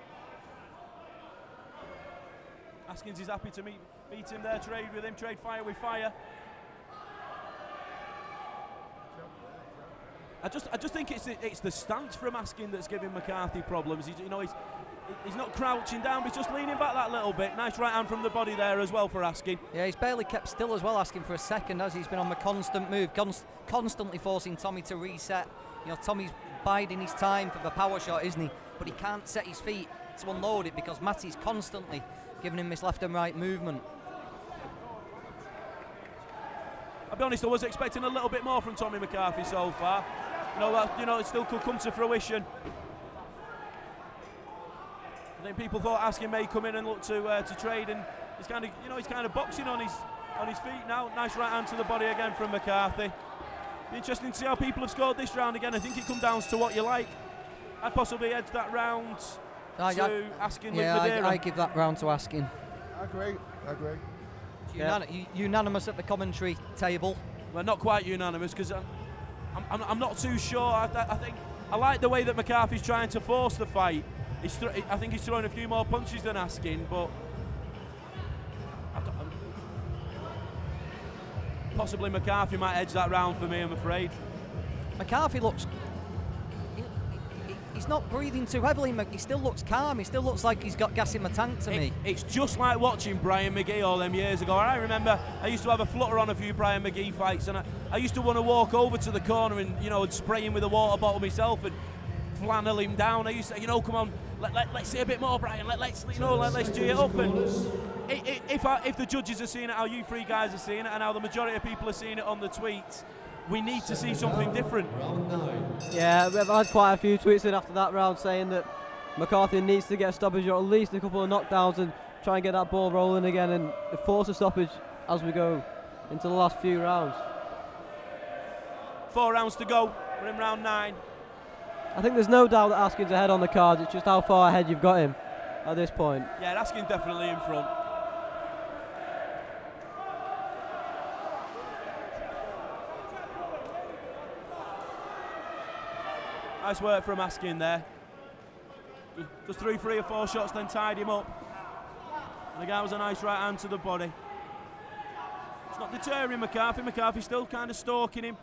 Askins is happy to meet him there, trade with him, trade fire with fire. I just think it's the stance from Askin that's giving McCarthy problems. He's not crouching down, but he's just leaning back that little bit. Nice right hand from the body there as well for Askin. Yeah, he's barely kept still as well, Askin, for a second, as he's been on the constant move, constantly forcing Tommy to reset. You know, Tommy's biding his time for the power shot, isn't he? But he can't set his feet to unload it because Matty's constantly giving him this left and right movement. I'll be honest, I was expecting a little bit more from Tommy McCarthy so far. It still could come to fruition. I think people thought Askin may come in and look to trade, and he's kind of boxing on his feet now. Nice right hand to the body again from McCarthy. Be interesting to see how people have scored this round again. I think it comes down to what you like. I'd possibly edge that round to Askin with Madeira. I give that round to Askin. I agree. Unanimous at the commentary table. Well, not quite unanimous because I'm not too sure. I think I like the way that McCarthy's trying to force the fight. I think he's throwing a few more punches than Askin, but possibly McCarthy might edge that round for me, I'm afraid. McCarthy looks... He's not breathing too heavily. He still looks calm. He still looks like he's got gas in the tank to me. It's just like watching Brian McGee all them years ago. I remember I used to have a flutter on a few Brian McGee fights, and I used to want to walk over to the corner and and spray him with a water bottle myself and flannel him down. I used to say, come on, let's see a bit more, Brian. Let's G it up. And if the judges are seeing it, how you 3 guys are seeing it, and how the majority of people are seeing it on the tweets, we need to see something different. Yeah, we've had quite a few tweets in after that round saying that McCarthy needs to get a stoppage or at least a couple of knockdowns and try and get that ball rolling again and force a stoppage as we go into the last few rounds. 4 rounds to go. We're in round 9. I think there's no doubt that Askin's ahead on the cards. It's just how far ahead you've got him at this point. Yeah, Askin's definitely in front. Nice work from Askin there. Just 3 or 4 shots, then tied him up. And the guy was a nice right hand to the body. It's not deterring McCarthy. McCarthy's still kind of stalking him.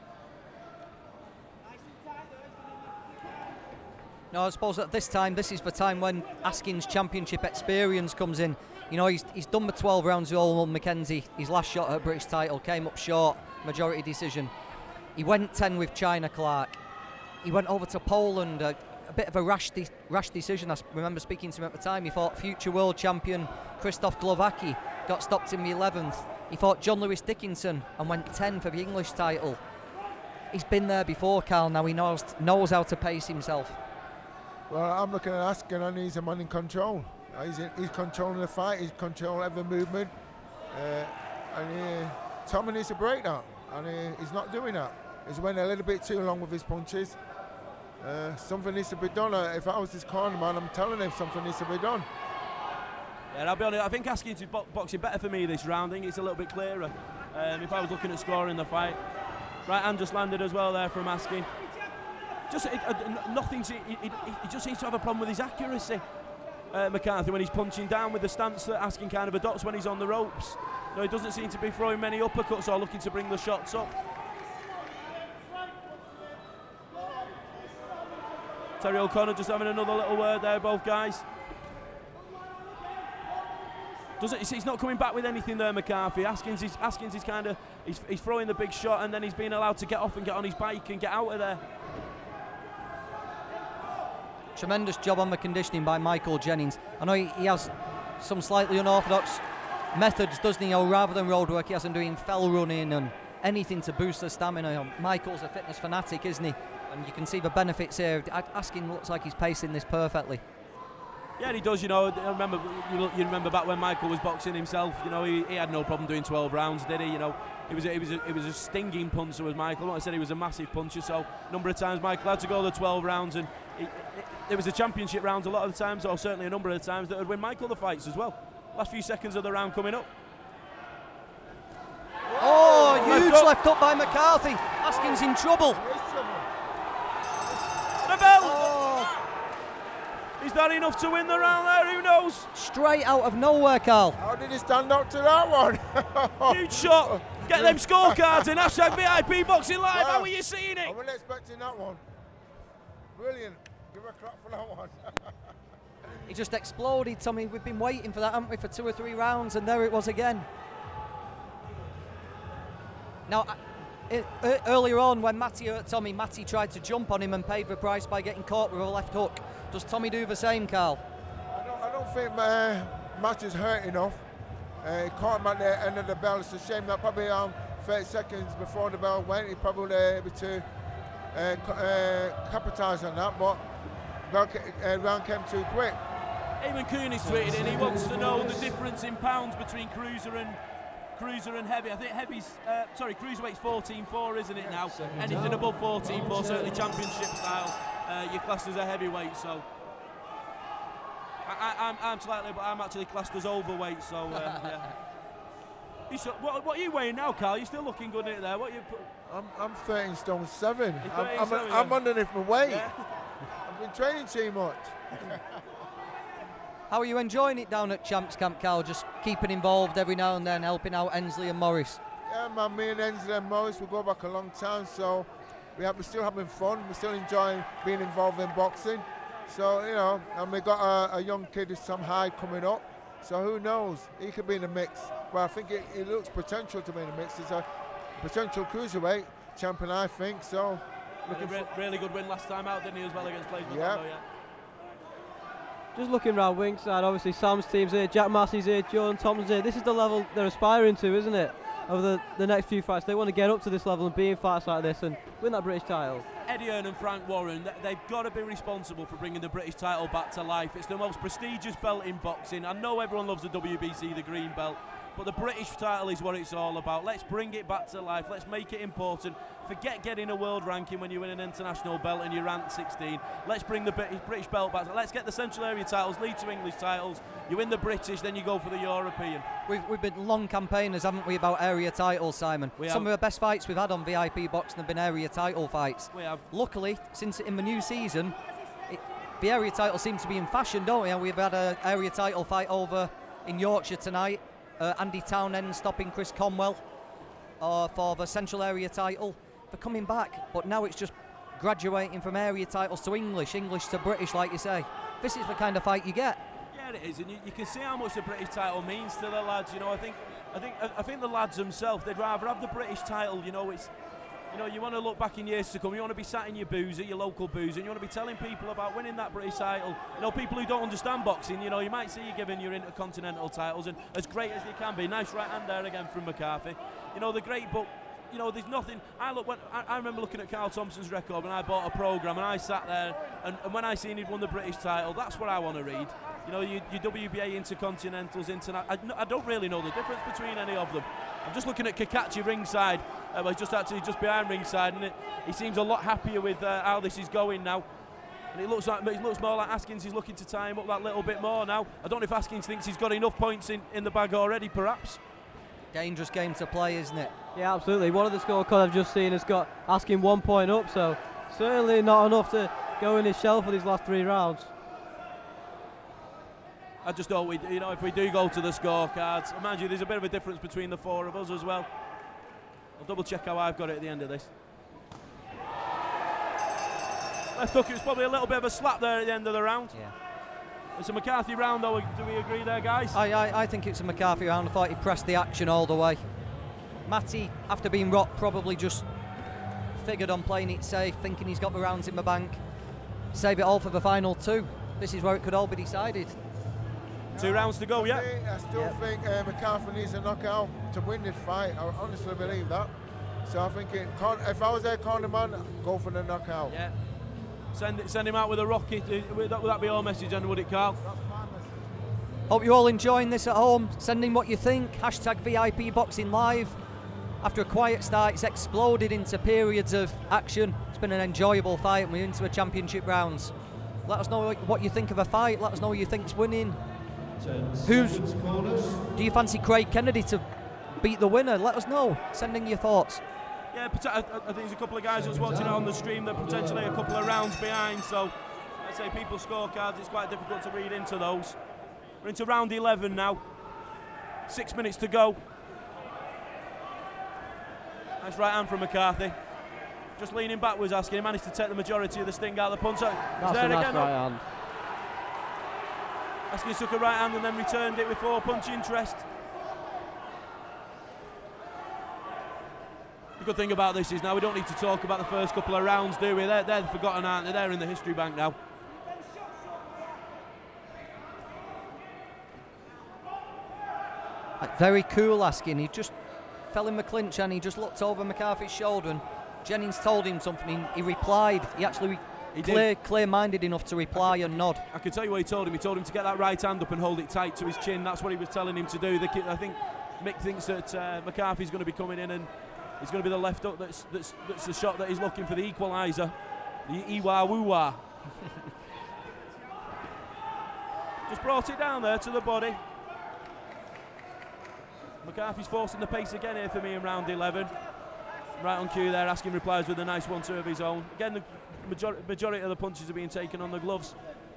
No, I suppose at this time, this is the time when Askin's championship experience comes in. He's done the 12 rounds with Owen McKenzie. His last shot at British title came up short, majority decision. He went 10 with China Clark. He went over to Poland, a bit of a rash decision. I remember speaking to him at the time. He fought future world champion Krzysztof Glowacki, got stopped in the 11th. He fought John Lewis Dickinson and went 10 for the English title. He's been there before, Carl. Now he knows how to pace himself. Well, I'm looking at Askin, and he's a man in control. He's controlling the fight. He's controlling every movement, and Tommy needs to break that, and he's not doing that. He's went a little bit too long with his punches. Something needs to be done. If I was his corner man, I'm telling him something needs to be done. Yeah, I'll be honest, I think Askins is boxing better for me this round. I think it's a little bit clearer. If I was looking at scoring the fight. Right hand just landed as well there from Askin. Just he just seems to have a problem with his accuracy, McCarthy, when he's punching down with the stance that Askin kind of adopts when he's on the ropes. No, he doesn't seem to be throwing many uppercuts or looking to bring the shots up. Terry O'Connor just having another little word there, both guys. He's not coming back with anything there, McCarthy. Askins is kind of he's throwing the big shot, and then he's being allowed to get off and get on his bike and get out of there. Tremendous job on the conditioning by Michael Jennings. I know he has some slightly unorthodox methods, doesn't he? Rather than road work, he has him doing fell running and anything to boost the stamina. Michael's a fitness fanatic, isn't he? And you can see the benefits here. Askin looks like he's pacing this perfectly. Yeah, he does. You know, you remember back when Michael was boxing himself. You know, he had no problem doing 12 rounds, did he? You know, he was a stinging puncher, was Michael. Like I said, he was a massive puncher. So a number of times Michael had to go the 12 rounds, and there was a championship rounds a lot of the times, or certainly a number of the times that would win Michael the fights as well. Last few seconds of the round coming up. Oh, huge left up by McCarthy. Askin's in trouble. The bell. Is that enough to win the round there? Who knows? Straight out of nowhere, Carl. How did he stand up to that one? Huge shot. Get them scorecards in. Hashtag VIP Boxing Live. How are you seeing it? I wasn't expecting that one. Brilliant. Give a clap for that one. He just exploded, Tommy. We've been waiting for that, haven't we, for 2 or 3 rounds, and there it was again. Now, earlier on when Matty hurt Tommy, Matty tried to jump on him and paid the price by getting caught with a left hook. Does Tommy do the same, Carl? I don't think Matty's hurt enough. He caught him at the end of the bell. It's a shame that probably 30 seconds before the bell went, he probably was able to capitalise on that, but round came too quick. Eamon Coon is tweeted in. He wants to know the difference in pounds between cruiser and heavy. I think heavy's, cruiserweight's 14.4, isn't it now? Anything above 14.4, certainly championship style, you're classed as a heavyweight. So I'm slightly, but I'm actually classed as overweight. So yeah. What are you weighing now, Carl? You're still looking good in it there. What you? I'm 13 stone 7. I'm I'm underneath my weight. Yeah. I've been training too much. How are you enjoying it down at Champs Camp, Carl? Just keeping involved every now and then, helping out Ensley and Morris? Yeah, man, me and Ensley and Morris, we go back a long time, so we're still having fun. We're still enjoying being involved in boxing. So, you know, and we got a young kid, Tom Hyde, coming up. So who knows? He could be in the mix. Well, I think he looks potential to be in the mix. He's a potential cruiserweight champion, I think. So, really good win last time out, didn't he, as well, against Blaze? Yeah. Just looking round Winkside, obviously Sam's team's here, Jack Massey's here, Jordan Thompson's here. This is the level they're aspiring to, isn't it? Over the next few fights, they want to get up to this level and be in fights like this and win that British title. Eddie Hearn and Frank Warren, they've got to be responsible for bringing the British title back to life. It's the most prestigious belt in boxing. I know everyone loves the WBC, the green belt, but the British title is what it's all about. Let's bring it back to life. Let's make it important. Forget getting a world ranking when you win an international belt and you're ranked 16. Let's bring the British belt back. Let's get the Central Area titles, lead to English titles. You win the British, then you go for the European. We've been long campaigners, haven't we, about area titles, Simon? Some of the best fights we've had on VIP Boxing have been area title fights. We have. Luckily, since in the new season, the area titles seem to be in fashion, don't we? And we've had an area title fight over in Yorkshire tonight. Andy Townend stopping Chris Conwell for the Central Area title. They're coming back, but now it's just graduating from area titles to English to British, like you say. This is the kind of fight you get. Yeah, it is, and you can see how much the British title means to the lads. You know, I think the lads themselves, they'd rather have the British title. You know, it's, you know, you want to look back in years to come. You want to be sat in your booze at your local booze, and you want to be telling people about winning that British title. You know, people who don't understand boxing. You know, you might see you giving your intercontinental titles, and as great as they can be, nice right hand there again from McCarthy. You know, they're great, but you know, there's nothing. I remember looking at Carl Thompson's record when I bought a programme, and I sat there, and when I seen he'd won the British title, that's what I want to read. You know, your WBA Intercontinentals, I don't really know the difference between any of them. I'm just looking at Kakachi ringside. Well, just behind ringside, and he seems a lot happier with how this is going now. And it looks more like Askins is looking to tie him up that little bit more now. I don't know if Askins thinks he's got enough points in the bag already, perhaps. Dangerous game to play, isn't it? Yeah, absolutely. One of the scorecards I've just seen has got Askin 1 point up, so certainly not enough to go in his shell for these last 3 rounds. I just thought if we do go to the scorecards, mind you, there's a bit of a difference between the 4 of us as well. I'll double check how I've got it at the end of this. Left hook, it was probably a little bit of a slap there at the end of the round. Yeah. It's a McCarthy round though, do we agree there, guys? I think it's a McCarthy round. I thought he pressed the action all the way. Matty, after being rocked, probably just figured on playing it safe, thinking he's got the rounds in the bank. Save it all for the final 2. This is where it could all be decided. 2 rounds to go, yeah? I still think McCarthy needs a knockout to win this fight. I honestly believe that. So I think if I was their corner man, go for the knockout. Yeah. Send him out with a rocket. Would that be our message, and would it, Carl? Hope you're all enjoying this at home. Send in what you think. Hashtag VIP Boxing Live. After a quiet start, it's exploded into periods of action. It's been an enjoyable fight, and we're into a championship rounds. Let us know what you think of a fight. Let us know who you think's winning. Do you fancy Craig Kennedy to beat the winner? Let us know. Send in your thoughts. Yeah, I think there's a couple of guys that's watching it on the stream that potentially a couple of rounds behind, so I'd say people's scorecards, it's quite difficult to read into those. We're into round 11 now. 6 minutes to go. Nice right hand from McCarthy. Just leaning backwards, Asking. He managed to take the majority of the sting out of the punch. That's a nice right hand. Asking took a right hand and then returned it with 4 punch interest. The good thing about this is now we don't need to talk about the first couple of rounds, do we? They're forgotten, aren't they? They're in the history bank now. Very cool, Asking. He just fell in the clinch and he just looked over McCarthy's shoulder and Jennings told him something. He replied. He actually clear-minded enough to reply and nod. I can tell you what he told him. He told him to get that right hand up and hold it tight to his chin. That's what he was telling him to do. I think Mick thinks that McCarthy's going to be coming in and it's going to be the left hook that's the shot that he's looking for, the equaliser. The Iwa-woo-wah. Just brought it down there to the body. McCarthy's forcing the pace again here for me in round 11. Right on cue there, Asking replies with a nice 1-2 of his own. Again, the majority of the punches are being taken on the gloves.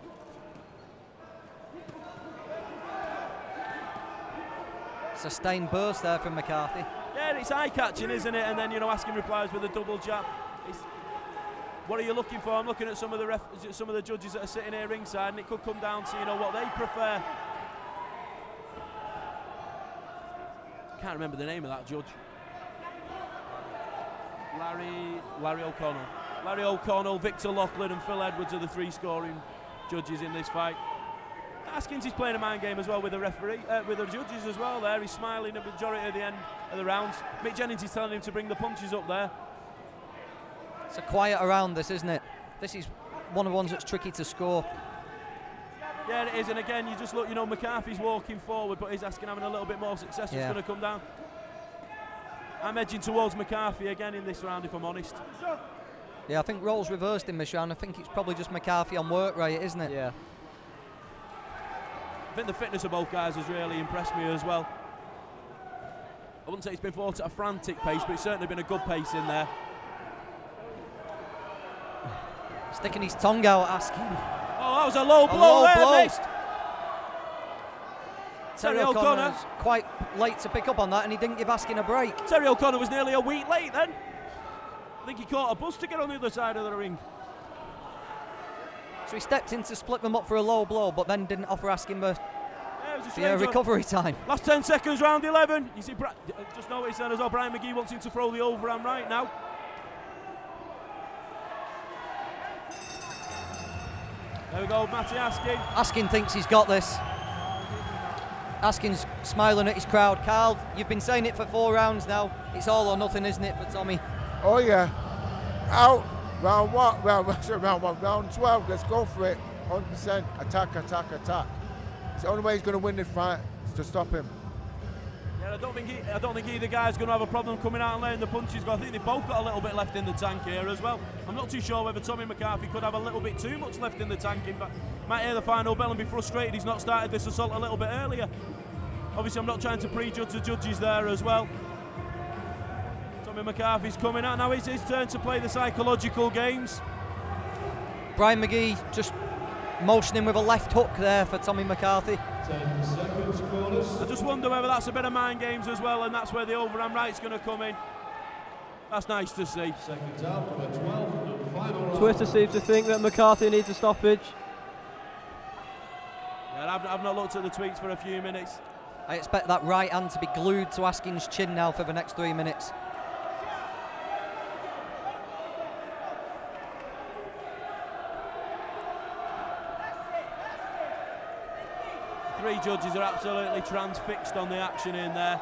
Sustained burst there from McCarthy. Yeah, it's eye-catching, isn't it? And then, Asking replies with a double jab. What are you looking for? I'm looking at some of the judges that are sitting here ringside, and it could come down to what they prefer. Can't remember the name of that judge. Larry O'Connell. Larry O'Connell, Victor Loughlin, and Phil Edwards are the 3 scoring judges in this fight. Askins is playing a mind game as well with the referee, with the judges as well there. He's smiling at the majority of the end of the rounds. Mick Jennings is telling him to bring the punches up there. It's a quiet around this, isn't it? This is one of the ones that's tricky to score. Yeah, it is, and again, you just look, McCarthy's walking forward, but he's Asking having a little bit more success. It's going to come down. I'm edging towards McCarthy again in this round, if I'm honest. Yeah, I think roles reversed in this round. I think it's probably just McCarthy on work rate, isn't it? Yeah. I think the fitness of both guys has really impressed me as well. I wouldn't say it's been fought at a frantic pace, but it's certainly been a good pace in there. Sticking his tongue out, Asking. Oh, that was a low blow there, missed. Terry O'Connor's quite late to pick up on that, and he didn't give Asking a break. Terry O'Connor was nearly a week late then. I think he caught a bus to get on the other side of the ring. So he stepped in to split them up for a low blow, but then didn't offer Asking the recovery time. Last 10 seconds, round 11. You see, just noticed then as well, Brian McGee wants him to throw the overhand right now. There we go, Matty Asking. Asking thinks he's got this. Asking's smiling at his crowd. Carl, you've been saying it for 4 rounds now. It's all or nothing, isn't it, for Tommy? Oh yeah. Out. Round 1. Round 12. Let's go for it. 100%. Attack, attack, attack. It's the only way he's going to win this fight is to stop him. Yeah, I don't think either guy's going to have a problem coming out and laying the punches. But I think they've both got a little bit left in the tank here as well. I'm not too sure whether Tommy McCarthy could have a little bit too much left in the tank. In fact, might hear the final bell and be frustrated he's not started this assault a little bit earlier. Obviously, I'm not trying to prejudge the judges there as well. Tommy McCarthy's coming out now. It's his turn to play the psychological games. Brian McGee just motioning with a left hook there for Tommy McCarthy. 10 seconds, corners. I just wonder whether that's a bit of mind games as well, and that's where the overhand right's going to come in. That's nice to see. Seconds out from a 12 and final round. Twitter seems to think that McCarthy needs a stoppage. Yeah, I've not looked at the tweets for a few minutes. I expect that right hand to be glued to Askin's chin now for the next 3 minutes. Three judges are absolutely transfixed on the action in there.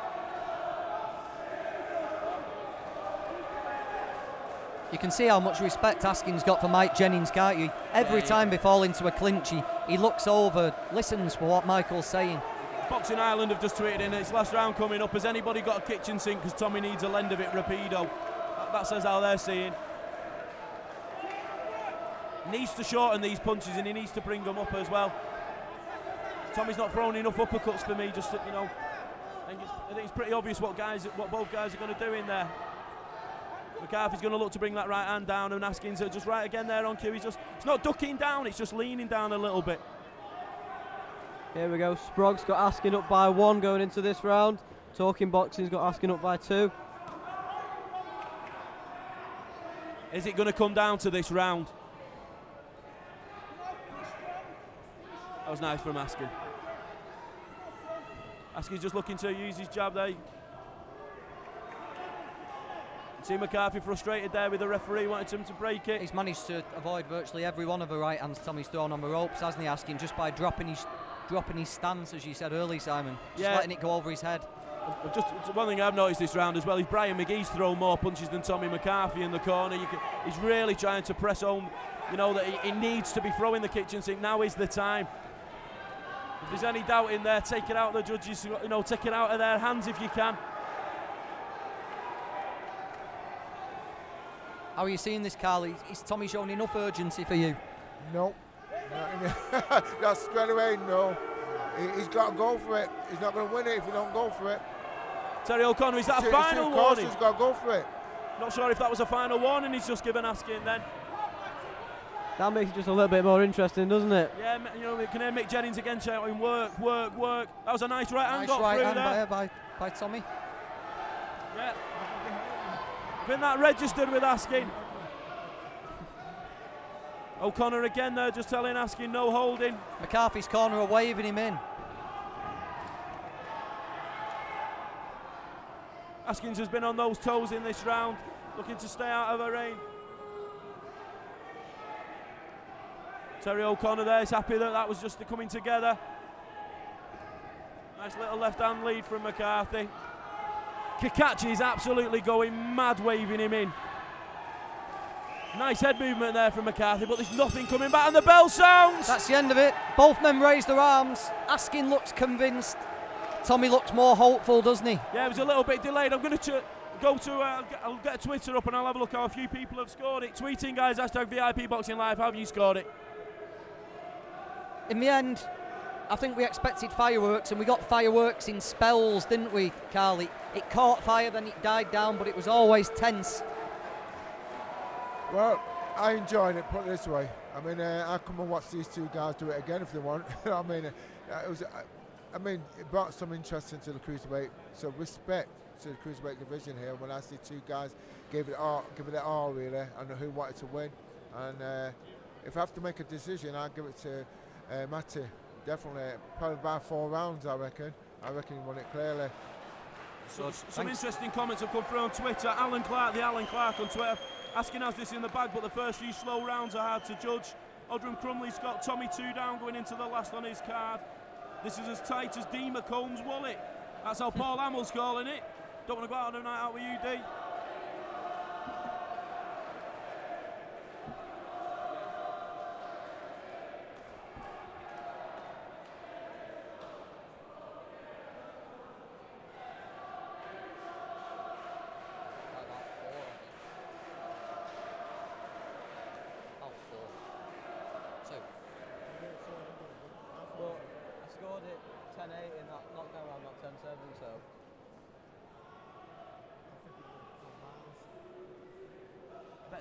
You can see how much respect Askin's got for Mike Jennings, can't you? Every time they fall into a clinch, he looks over, listens for what Michael's saying. Boxing Ireland have just tweeted in its last round coming up. Has anybody got a kitchen sink? Because Tommy needs a lend of it, rapido. That says how they're seeing. Needs to shorten these punches and he needs to bring them up as well. Tommy's not throwing enough uppercuts for me. Just you know, I think it's pretty obvious what both guys are going to do in there. McCarthy's going to look to bring that right hand down, and Askin's just right again there on cue. It's not ducking down, it's just leaning down a little bit. Here we go. Sprog's got Askin up by 1 going into this round. Talking Boxing's got Askin up by 2. Is it going to come down to this round? That was nice from Askin. Askin's just looking to use his jab there. See McCarthy frustrated there with the referee, wanted him to break it. He's managed to avoid virtually every one of the right hands Tommy's thrown on the ropes, hasn't he, Askin, just by dropping his stance, as you said earlier, Simon. Just letting it go over his head. Just one thing I've noticed this round as well is Brian McGee's thrown more punches than Tommy McCarthy in the corner. He's really trying to press home, you know, that he needs to be throwing the kitchen sink. Now is the time. If there's any doubt in there, take it out of the judges, you know, take it out of their hands if you can. How are you seeing this, Carl? Is Tommy showing enough urgency for you? No. That's straight away, no. He's got to go for it. He's not going to win it if he don't go for it. Terry O'Connor, is that a final warning? He's got to go for it. Not sure if that was a final warning he's just given Askin then. That makes it just a little bit more interesting, doesn't it? Yeah, you know, we can hear Mick Jennings again shouting, work, work, work. That was a nice right hand got right through hand there. by Tommy. Yeah. I think that registered with Askin. O'Connor again there, just telling Askin no holding. McCarthy's corner are waving him in. Askins has been on those toes in this round, looking to stay out of the rain. Terry O'Connor there is happy that that was just the coming together. Nice little left hand lead from McCarthy. Kakachi is absolutely going mad, waving him in. Nice head movement there from McCarthy, but there's nothing coming back, and the bell sounds! That's the end of it. Both men raise their arms. Askin looks convinced. Tommy looks more hopeful, doesn't he? Yeah, it was a little bit delayed. I'm going to go to, I'll get Twitter up and I'll have a look how a few people have scored it. Tweeting, guys, hashtag VIP Boxing Live, how have you scored it? In the end, I think we expected fireworks, and we got fireworks in spells, didn't we, Carl? It caught fire, then it died down, but it was always tense. Well, I enjoyed it, put it this way. I mean, I'll come and watch these two guys do it again if they want. I mean, it brought some interest into the cruiserweight, so respect to the cruiserweight division here when I see two guys give it their all really, and who wanted to win. And if I have to make a decision, I'll give it to Matti. Definitely, probably by 4 rounds, I reckon. I reckon he won it clearly. So, some interesting comments have come through on Twitter. Alan Clark on Twitter, asking has this in the bag, but the first few slow rounds are hard to judge. Odrum Crumley's got Tommy 2 down going into the last on his card. This is as tight as D. McComb's wallet. That's how Paul Hamill's calling it. Don't want to go out on a night out with you, D.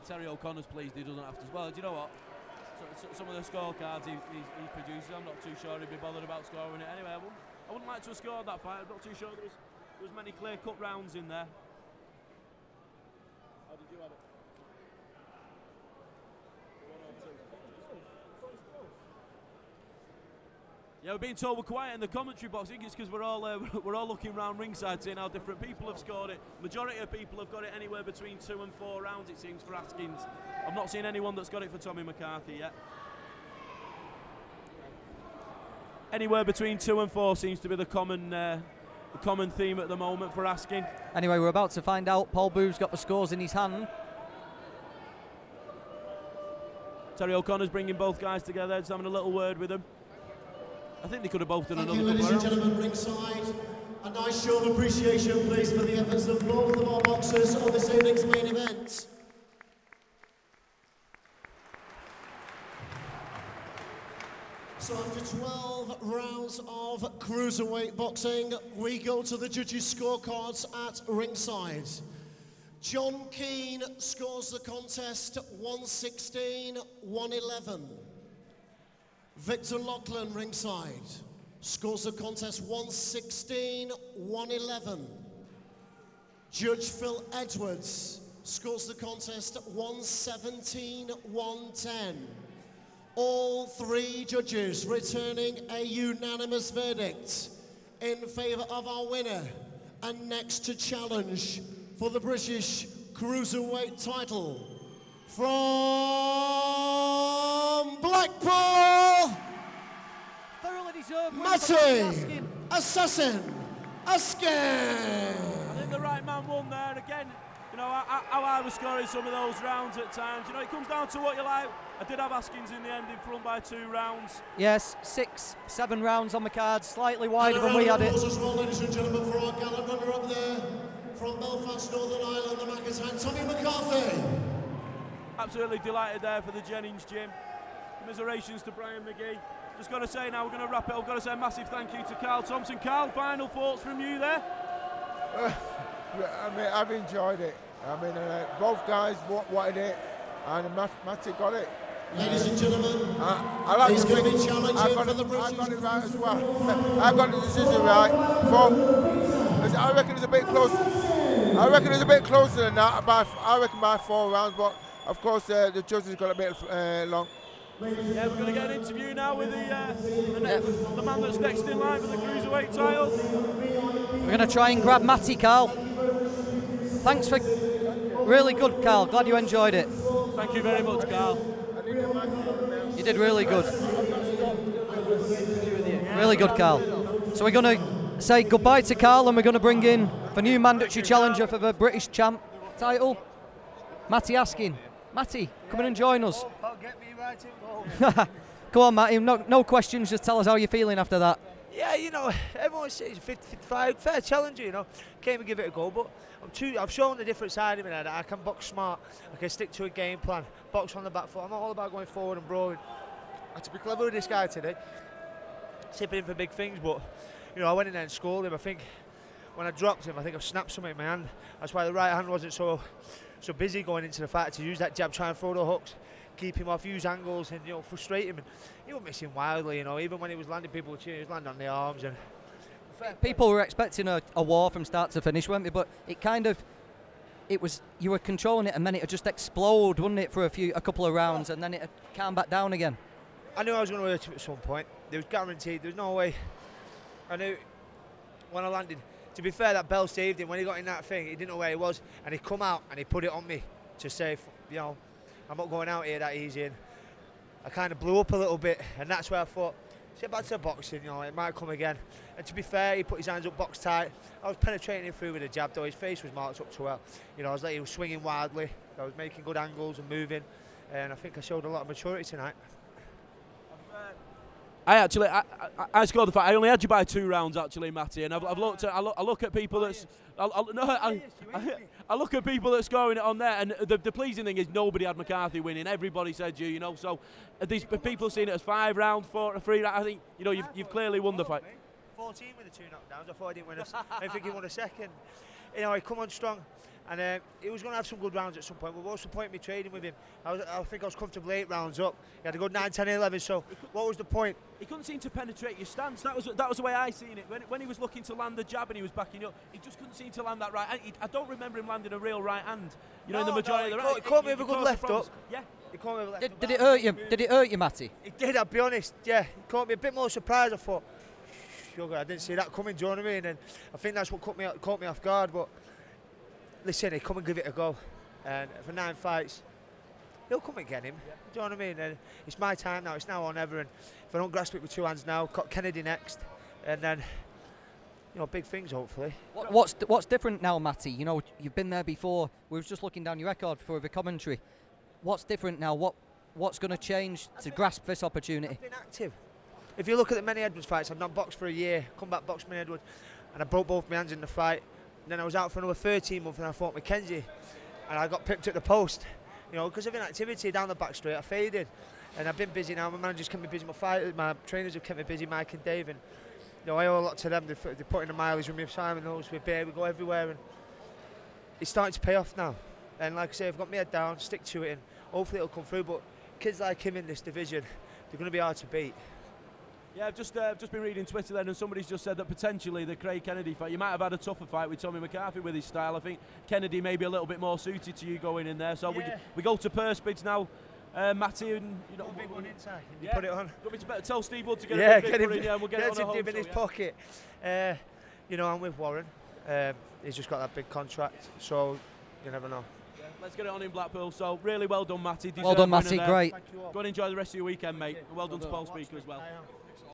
bet Terry O'Connor's pleased he doesn't have to. Well, do you know what? Some of the scorecards he produces, I'm not too sure he'd be bothered about scoring it anyway. I wouldn't like to have scored that fight. I'm not too sure there was many clear-cut rounds in there. How did you have it? Yeah, we're being told we're quiet in the commentary box. I think it's because we're all looking round ringside seeing how different people have scored it. Majority of people have got it anywhere between 2 and 4 rounds, it seems, for Askins. I've not seen anyone that's got it for Tommy McCarthy yet. Anywhere between 2 and 4 seems to be the common theme at the moment for Askin. Anyway, we're about to find out. Paul Booth's got the scores in his hand. Terry O'Connor's bringing both guys together, just having a little word with them. I think they could have both done Thank another you, ladies and couple of gentlemen, ringside. A nice show of appreciation, please, for the efforts of both of our boxers on this evening's main event. So after 12 rounds of cruiserweight boxing, we go to the judges' scorecards at ringside. John Keane scores the contest 116-111. Victor Lachlan ringside scores the contest 116-111. Judge Phil Edwards scores the contest 117-110. All 3 judges returning a unanimous verdict in favour of our winner and next to challenge for the British Cruiserweight title from Blackpool, Thoroughly deserved. Matty Assassin Askin. I think the right man won there again. You know how I was scoring some of those rounds at times. You know, it comes down to what you like. I did have Askins in the end in front by 2 rounds. Yes, 6, 7 rounds on the card, slightly wider than we had it. As well, ladies and gentlemen, for our gallant runner up there from Belfast, Northern Ireland, the McIntyre, Tommy McCarthy. Absolutely delighted there for the Jennings gym. Commiserations to Brian McGee. Just got to say now, we're going to wrap it up. I've got to say a massive thank you to Carl Thompson. Carl, final thoughts from you there? I mean, I've enjoyed it. I mean, both guys wanted it, and Matty got it. Ladies and gentlemen, I like he's to going to think be challenging for the British. I got it right as well. I got the decision right. I reckon it's a bit close. I reckon it's a bit closer than that. I reckon by 4 rounds, but of course the judges got a bit long. Yeah, we're going to get an interview now with the man that's next in line for the Cruiserweight title. We're going to try and grab Matty, Carl. Thanks for... Really good, Carl. Glad you enjoyed it. Thank you very much, Carl. You did really good. Really good, Carl. So we're going to say goodbye to Carl and we're going to bring in the new mandatory challenger for the British champ title, Matty Askin. Matty, come in and join us. I'll get me right involved. Come on, Matty, no questions, just tell us how you're feeling after that. Yeah, you know, everyone says 55, fair challenger, you know. Came and give it a go, but I've shown a different side of me now, that I can box smart, I can stick to a game plan, box on the back foot. I'm not all about going forward and brawling. I had to be clever with this guy today, tipping him for big things, but, you know, I went in there and scored him. I think when I dropped him, I think I've snapped something in my hand. That's why the right hand wasn't so busy going into the fight, to use that jab, try and throw the hooks, keep him off, use angles, and, you know, frustrate him. And he was missing wildly, you know, even when he was landing, people were cheering, he was landing on the arms. And people were expecting a war from start to finish, weren't they? But it kind of, you were controlling it, and then it would just explode, wouldn't it, for a couple of rounds, and then it calmed back down again. I knew I was going to hurt him at some point. There was guaranteed, there was no way. I knew when I landed. To be fair, that bell saved him. When he got in that thing, he didn't know where he was, and he come out and he put it on me to say, you know, I'm not going out here that easy. And I kind of blew up a little bit, and that's where I thought, get back to boxing, you know, it might come again. And to be fair, he put his hands up box tight. I was penetrating him through with a jab, though his face was marked up too well. You know, he was swinging wildly. I was making good angles and moving, and I think I showed a lot of maturity tonight. I scored the fight. I only had you by 2 rounds, actually, Matty. And I've looked at. I look at people that's. I look at people that's scoring it on there, and the pleasing thing is nobody had McCarthy winning. Everybody said you know. So these people seen it as 5 rounds, 4 to 3. I think you know you've clearly won the fight. 14 with the 2 knockdowns. I thought I didn't win. I think he won a second. You know, he come on strong, And he was going to have some good rounds at some point, but what's the point of me trading with him? I think I was comfortably 8 rounds up. He had a good 9, 10, 11, so what was the point? He couldn't seem to penetrate your stance. That was the way I seen it. When he was looking to land the jab and he was backing up, he just couldn't seem to land that right hand. I don't remember him landing a real right hand. You know, in the majority of the round. He caught me with a good left up. Yeah. He caught me with a left up. Did it hurt you? Did it hurt you, Matty? It did, I'll be honest. Yeah, he caught me a bit more surprised. I thought, sugar, I didn't see that coming, do you know what I mean? And I think that's what caught me off guard. But listen, he come and give it a go. And for 9 fights, he'll come and get him. Yeah. Do you know what I mean? And it's my time now. It's now or never. And if I don't grasp it with 2 hands now, got Kennedy next, and then, you know, big things hopefully. What's different now, Matty? You know, you've been there before. We were just looking down your record for the commentary. What's different now? What's going to change to grasp this opportunity? I've been active. If you look at the Manny Edwards fights, I've not boxed for a year. Come back, boxed Manny Edwards, and I broke both my hands in the fight. And then I was out for another 13 months, and I fought Mackenzie, and I got pipped at the post. You know, because of inactivity down the back straight, I faded. And I've been busy now. My manager's kept me busy. My trainers have kept me busy. Mike and Dave, and you know, I owe a lot to them. They put in the mileage with me, Simon knows, with Bear, we go everywhere, and it's starting to pay off now. And like I say, I've got my head down, stick to it, and hopefully it'll come through. But kids like him in this division, they're going to be hard to beat. Yeah, I've just been reading Twitter then, and somebody's just said that potentially the Craig Kennedy fight, you might have had a tougher fight with Tommy McCarthy with his style. I think Kennedy may be a little bit more suited to you going in there. So yeah. we go to purse bids now. Matty, and you know, big one inside. Can you yeah, put it on? Do you want me to better tell Steve Wood to get yeah, a big bid in, yeah, and we'll get it on a dip in his show, pocket. You know, I'm with Warren. He's just got that big contract, so you never know. Yeah, let's get it on in Blackpool. So really well done, Matty. Well done, Matty. Great. Go and enjoy the rest of your weekend, mate. Well done to Paul Speaker as well.